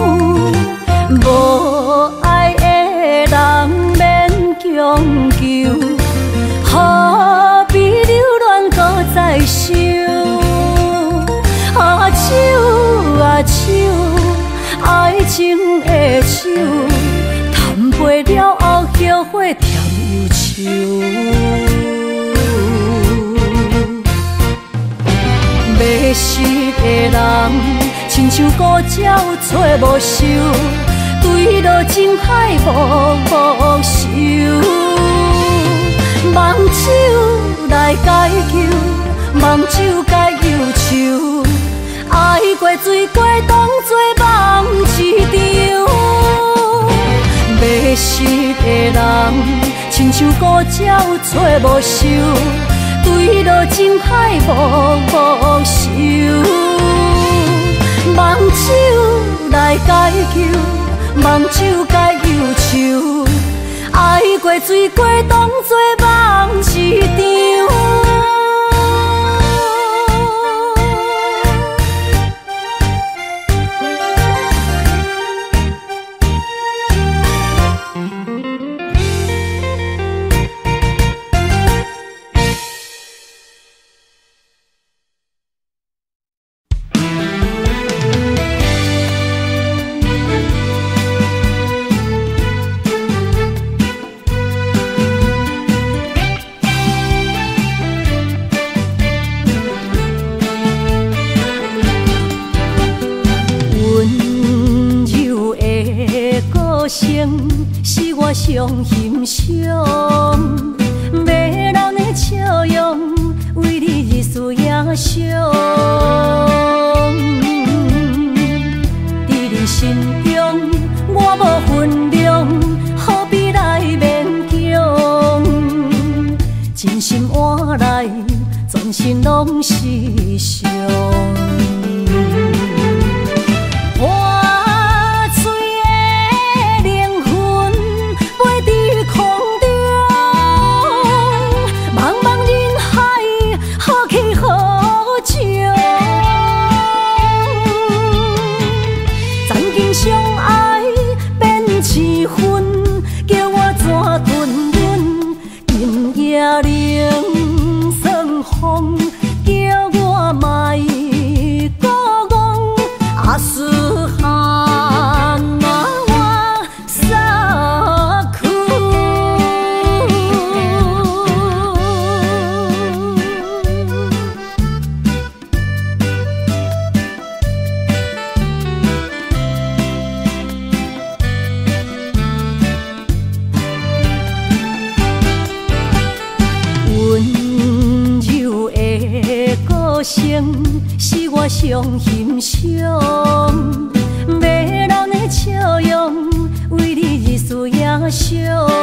无爱的人免强求，何必留恋搁再想？手啊手，爱情的手，谈袂了后后悔甜忧愁。迷失的人，亲像孤鸟找无收，坠落情海无收。梦手来解救，梦手该忧愁。爱过水过，当作梦一场。迷失的人，亲像孤鸟找无收，坠落情海无收。梦手来解救， 梦酒甲忧愁，爱过水过当作梦一场。是我上欣赏，迷人的笑容，为你日思夜想。伫你心中，我无分量，何必来勉强？真心换来，全身拢是伤。是我上欣赏，迷人的笑容，为你日思夜想。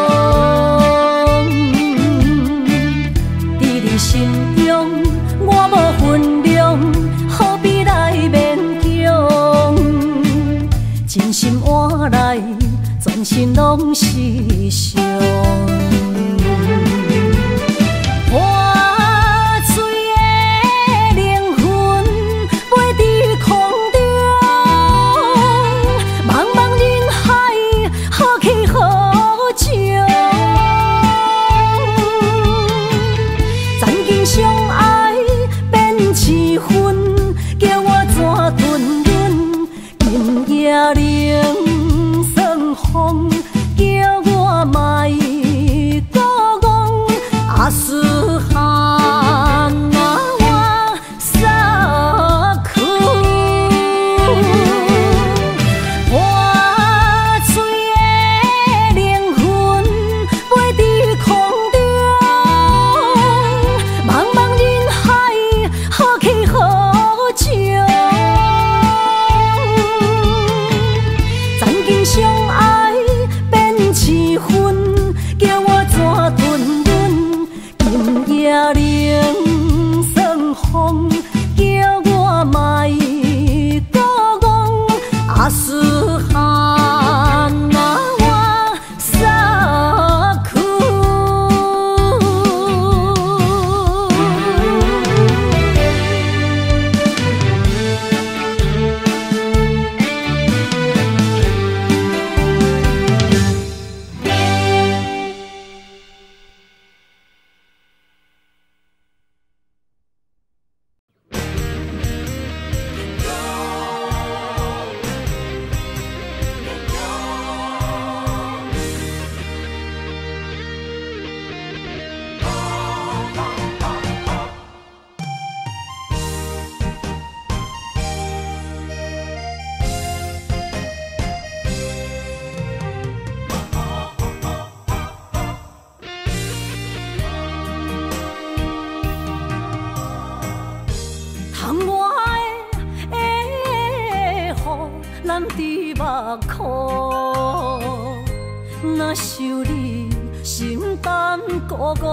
伫你心中，我无分量，何必来勉强？真心换来，全身拢是伤。难伫目眶，若想你心胆孤孤，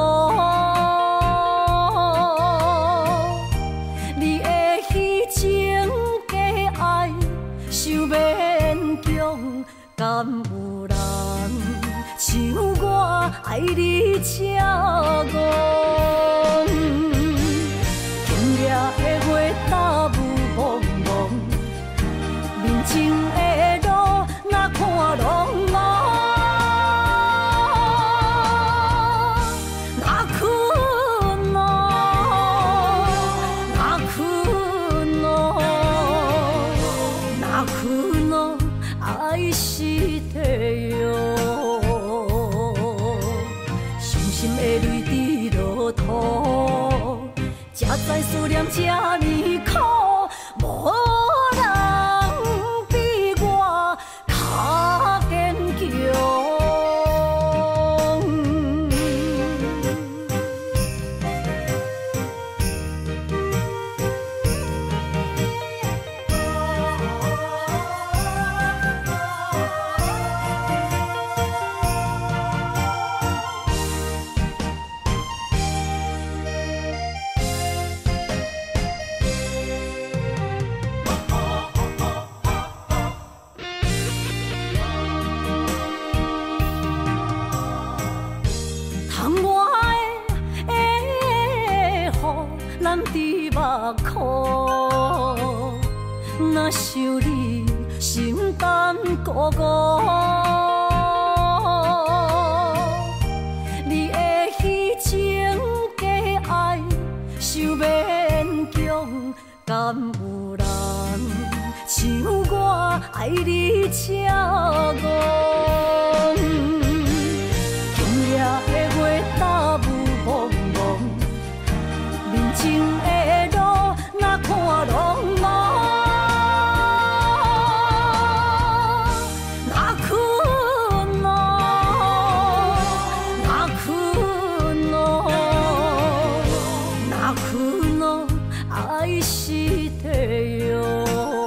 你的虚情假爱，想免强，敢有人像我爱你这戆？今夜的月大雾蒙蒙，面前的路哪看拢茫。爱是地哟，伤心的泪滴落土，才知思念这呢苦，无人比我较坚强。目眶，若想你，心肝孤孤。你的虚情假爱，想勉强，敢有人像我爱你这戆？今夜的月大雾蒙蒙，面前的路哪看拢茫？哪困咯？哪困咯？哪困咯？爱是地哟，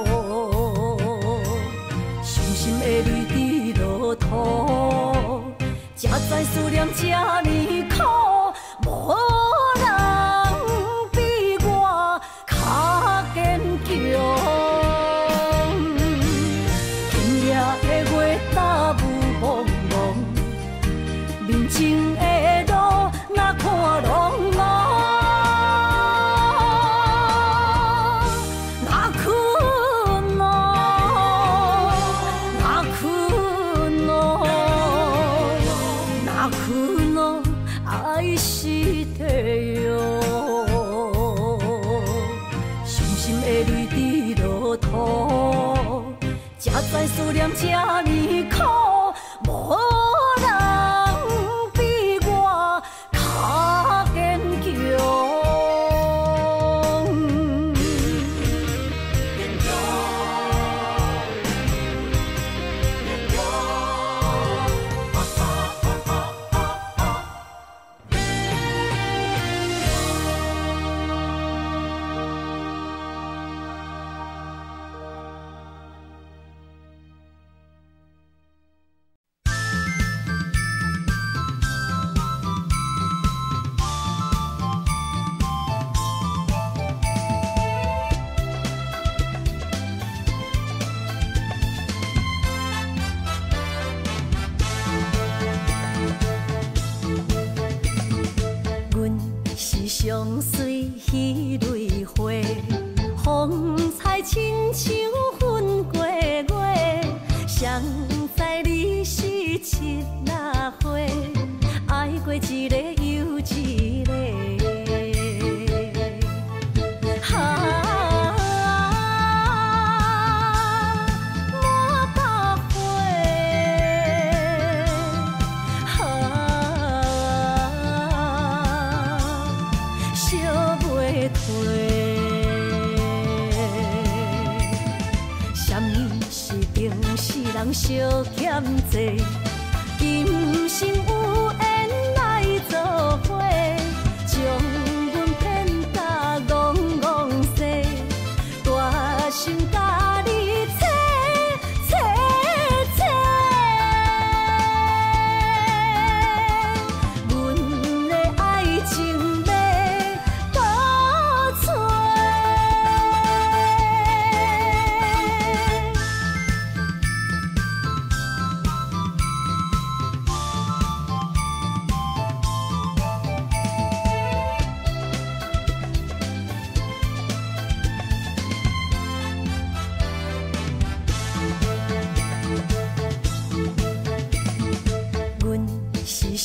伤心的泪滴落土，才知思念这呢苦，无人比我较坚强。今夜的月大雾蒙蒙，面前的路哪看拢茫？哪困咯？哪困咯？哪困咯？爱是地哟，伤心的泪滴落土，才知思念这呢苦，无人比我较坚强。相随彼蕊花，风采亲像云过月。谁知你是七那花，爱过一个又一个。人相欠债，今生有缘来做伙，将阮骗甲戆戆西，大心甲你切切切，阮的爱情要倒找。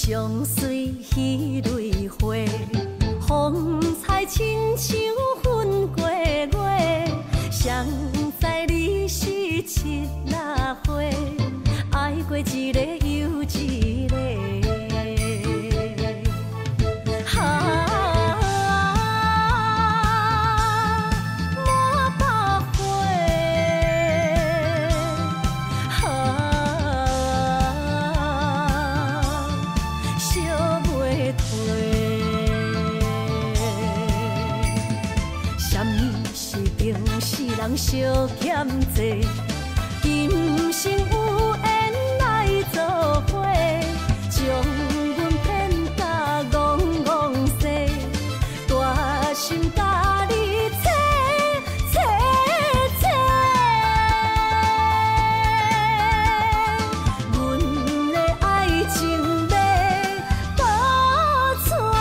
上水彼蕊花，风采亲像粉过月，谁知你是七那花，爱过一个又一个。人相欠债，今生有缘来作伙，将阮骗甲戆戆西，大心甲你切切切，阮的爱情要倒找。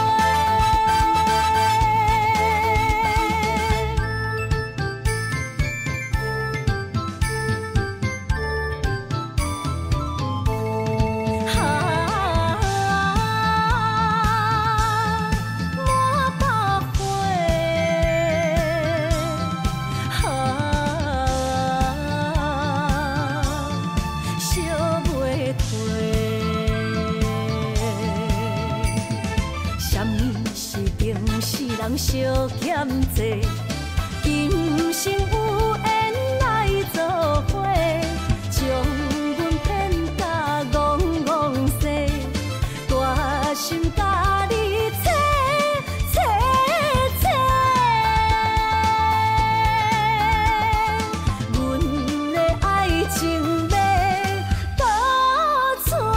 人相欠债，今生有缘来作伙，将阮骗甲戆戆西，大心甲你切切切，阮的爱情要倒找。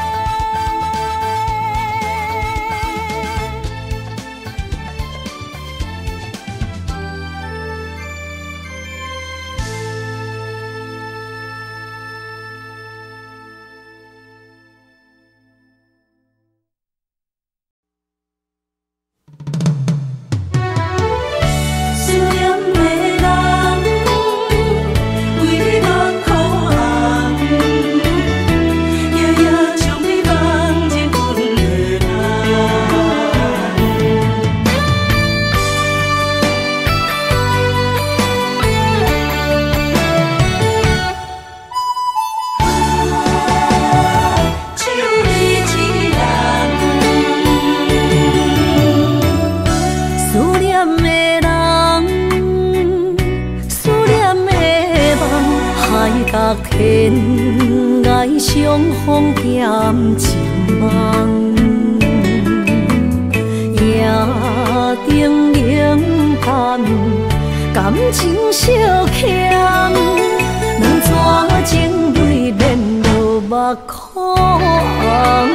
天涯相逢欠情梦，夜灯冷淡，感情小欠，两撮情泪连落目眶。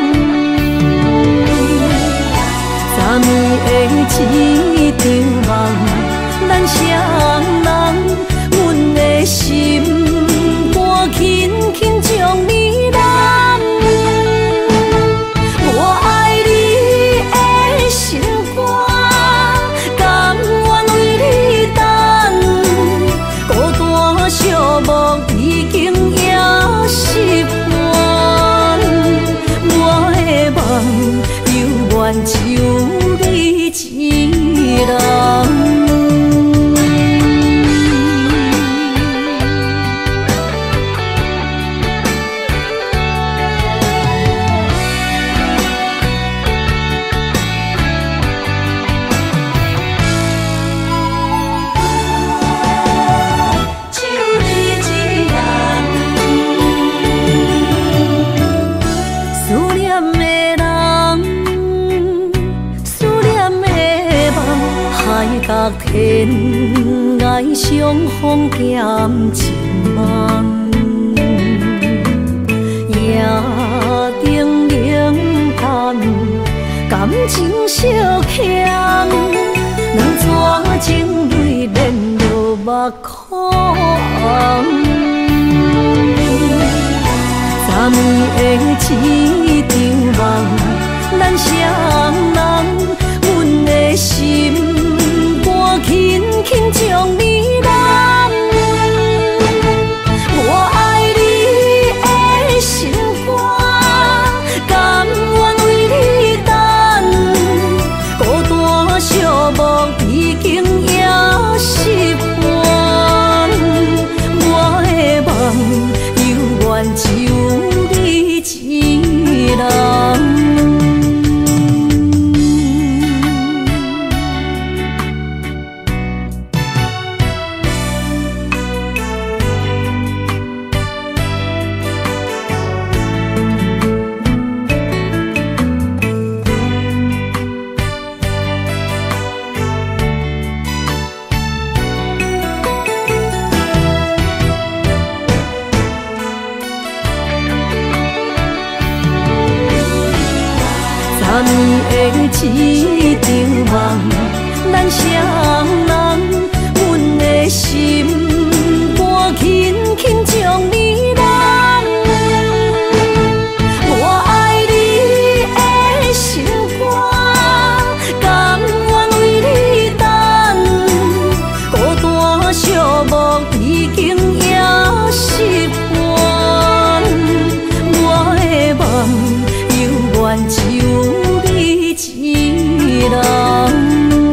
昨暝的一场梦，咱双人，阮的心。轻轻将你揽，我爱你的心肝，甘愿为你等。孤单寂寞已经也习惯，我的梦犹原就你一人。天涯相逢欠情梦，夜灯冷淡，感情小欠，两撮情泪连落目眶。昨暝的一场梦，咱双人，阮的心。轻轻将你揽，我爱你的心肝，甘愿为暝的一场梦，咱双人，阮的心肝轻轻将你揽。我爱你的心肝，甘愿为你等，孤单寂寞已经也习惯，我的梦永远只有你一人。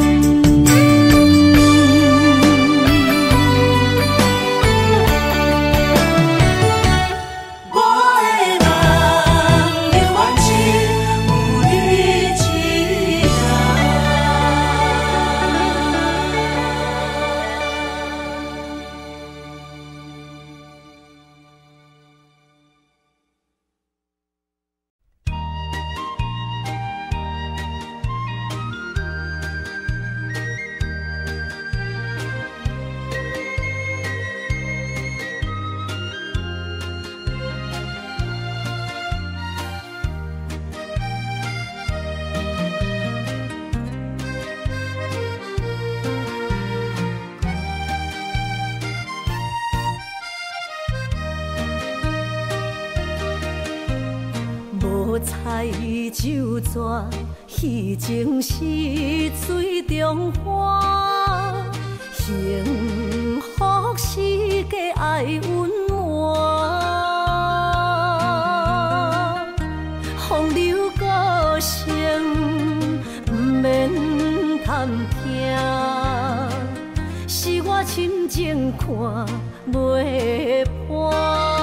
彩酒泉，彼情是水中花，幸福是家爱温暖。风流歌声不免探听，是我深情看袂破。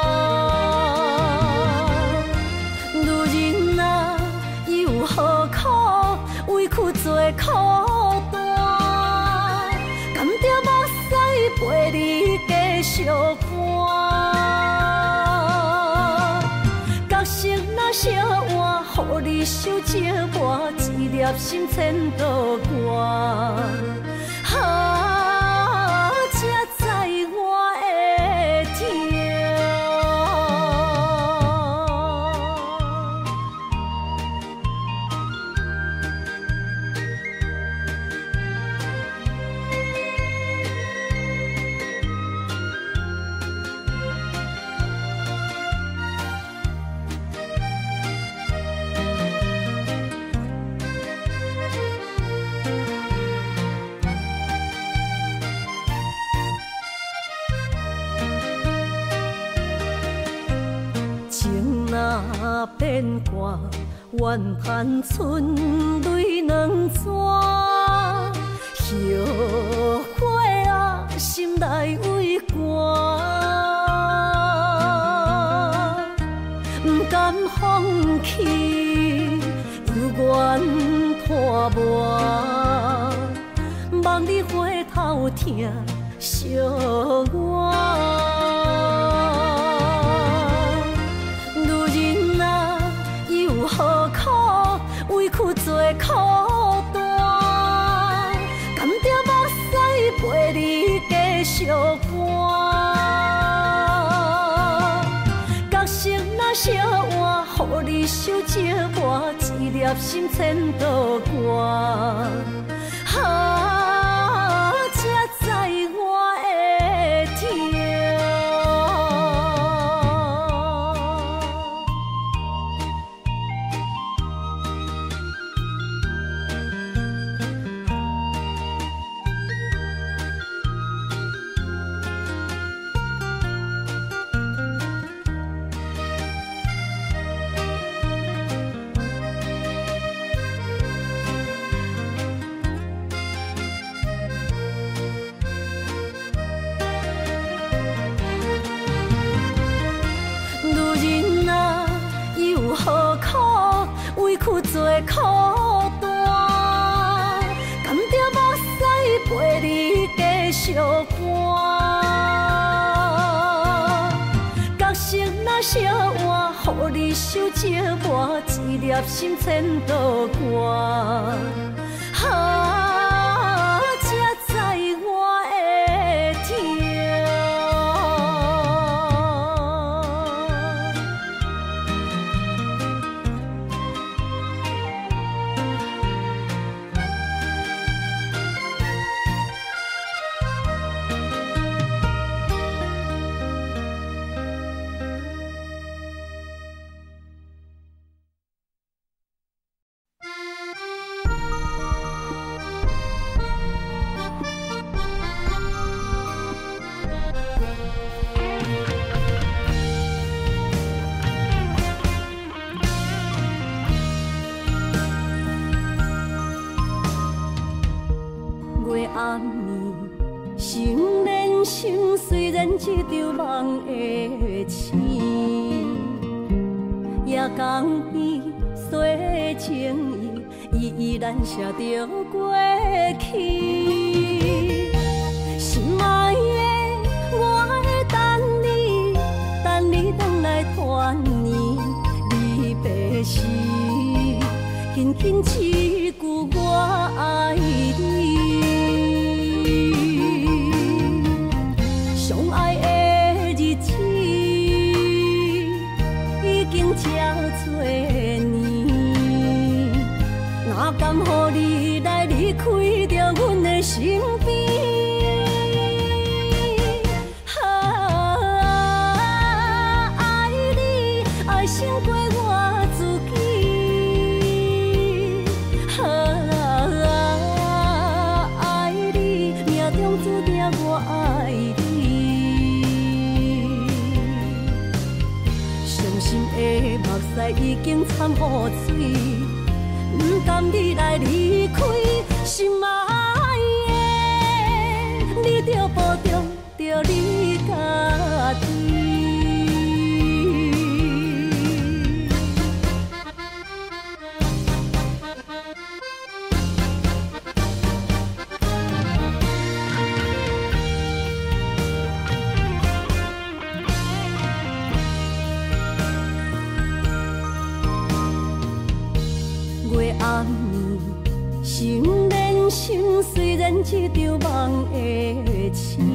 何苦委屈做孤单？甘着目屎陪你继续寒。角色若烧换，予你受折磨，一粒心千度寒。才知我的痛。若变卦，怨叹春泪两逝。后悔啊，心内畏寒，不甘放弃，犹原拖磨，望你回头听惜我。何苦委屈做孤单？甘着目屎陪你继续寒。角色若烧换，予你受折磨，一粒心千度寒。才知我的痛。何苦委屈做孤单？甘着目屎陪你继续寒。角色若烧换，予你受折磨，一粒心千度寒。才知我的痛。 一场梦的醒，夜光边洗情意，依然写着过去。心爱的，我会等你，等你回来团圆。离别时，轻轻一句我爱你。相爱的日子已经这多年，哪甘予你来离开着阮的身边？爱你爱胜过我自己，爱你命中注定我爱你。伤心的目屎已经惨雨水，不甘你来离开，心爱的，你着保重着你家己。月暗暝，心连心，虽然一场梦的醒。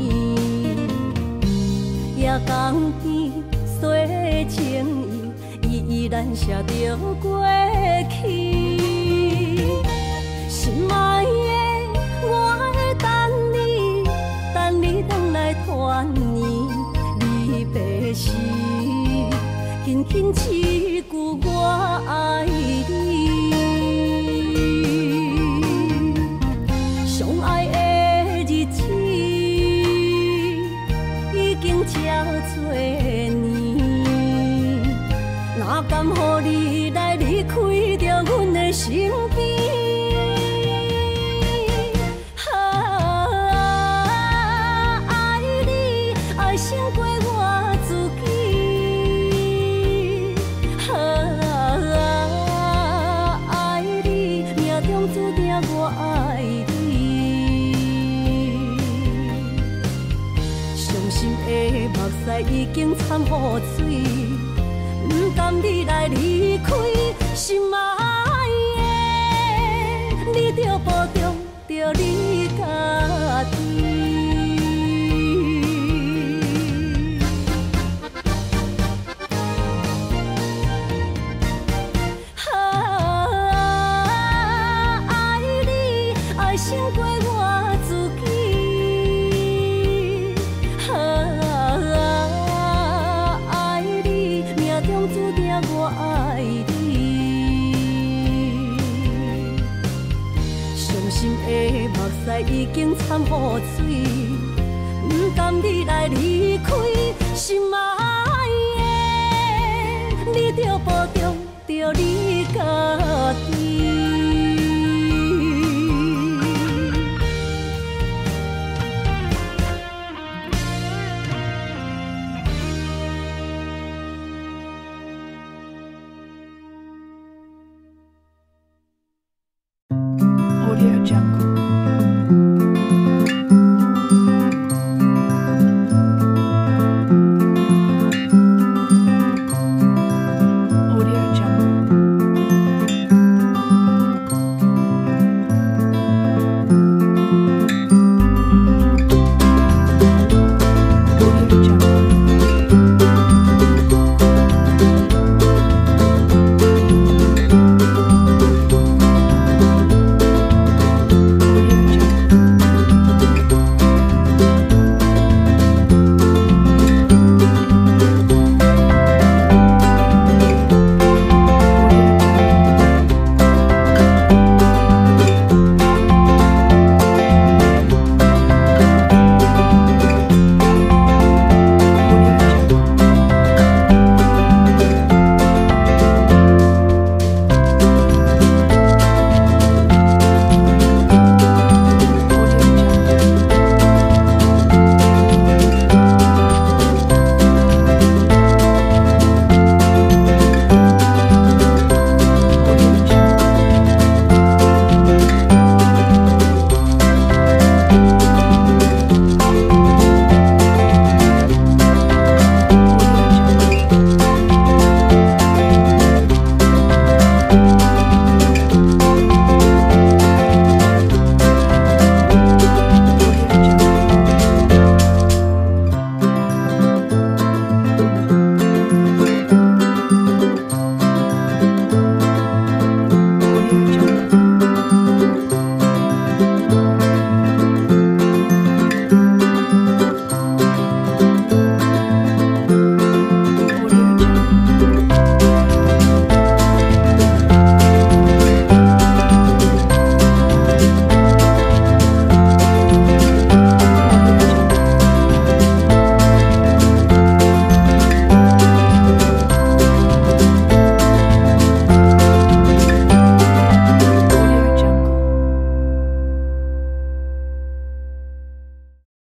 夜光边洗情意，依然写着过去。心爱的，我会等你，等你回来团圆。离别时，轻轻一句我爱你。相爱的日子已经这多年，哪甘予你来离开着阮的身边？爱你爱胜过我自己，爱你命中注定我爱你。伤心的目屎已经惨雨水，不甘你来离开，心爱的，你着保重着你家己。爱你爱胜过我自己，爱你命中注定我爱你。伤心的目屎已经惨雨水，不甘你来离开，心爱的，你着保重着你家己。 Audio Jungle.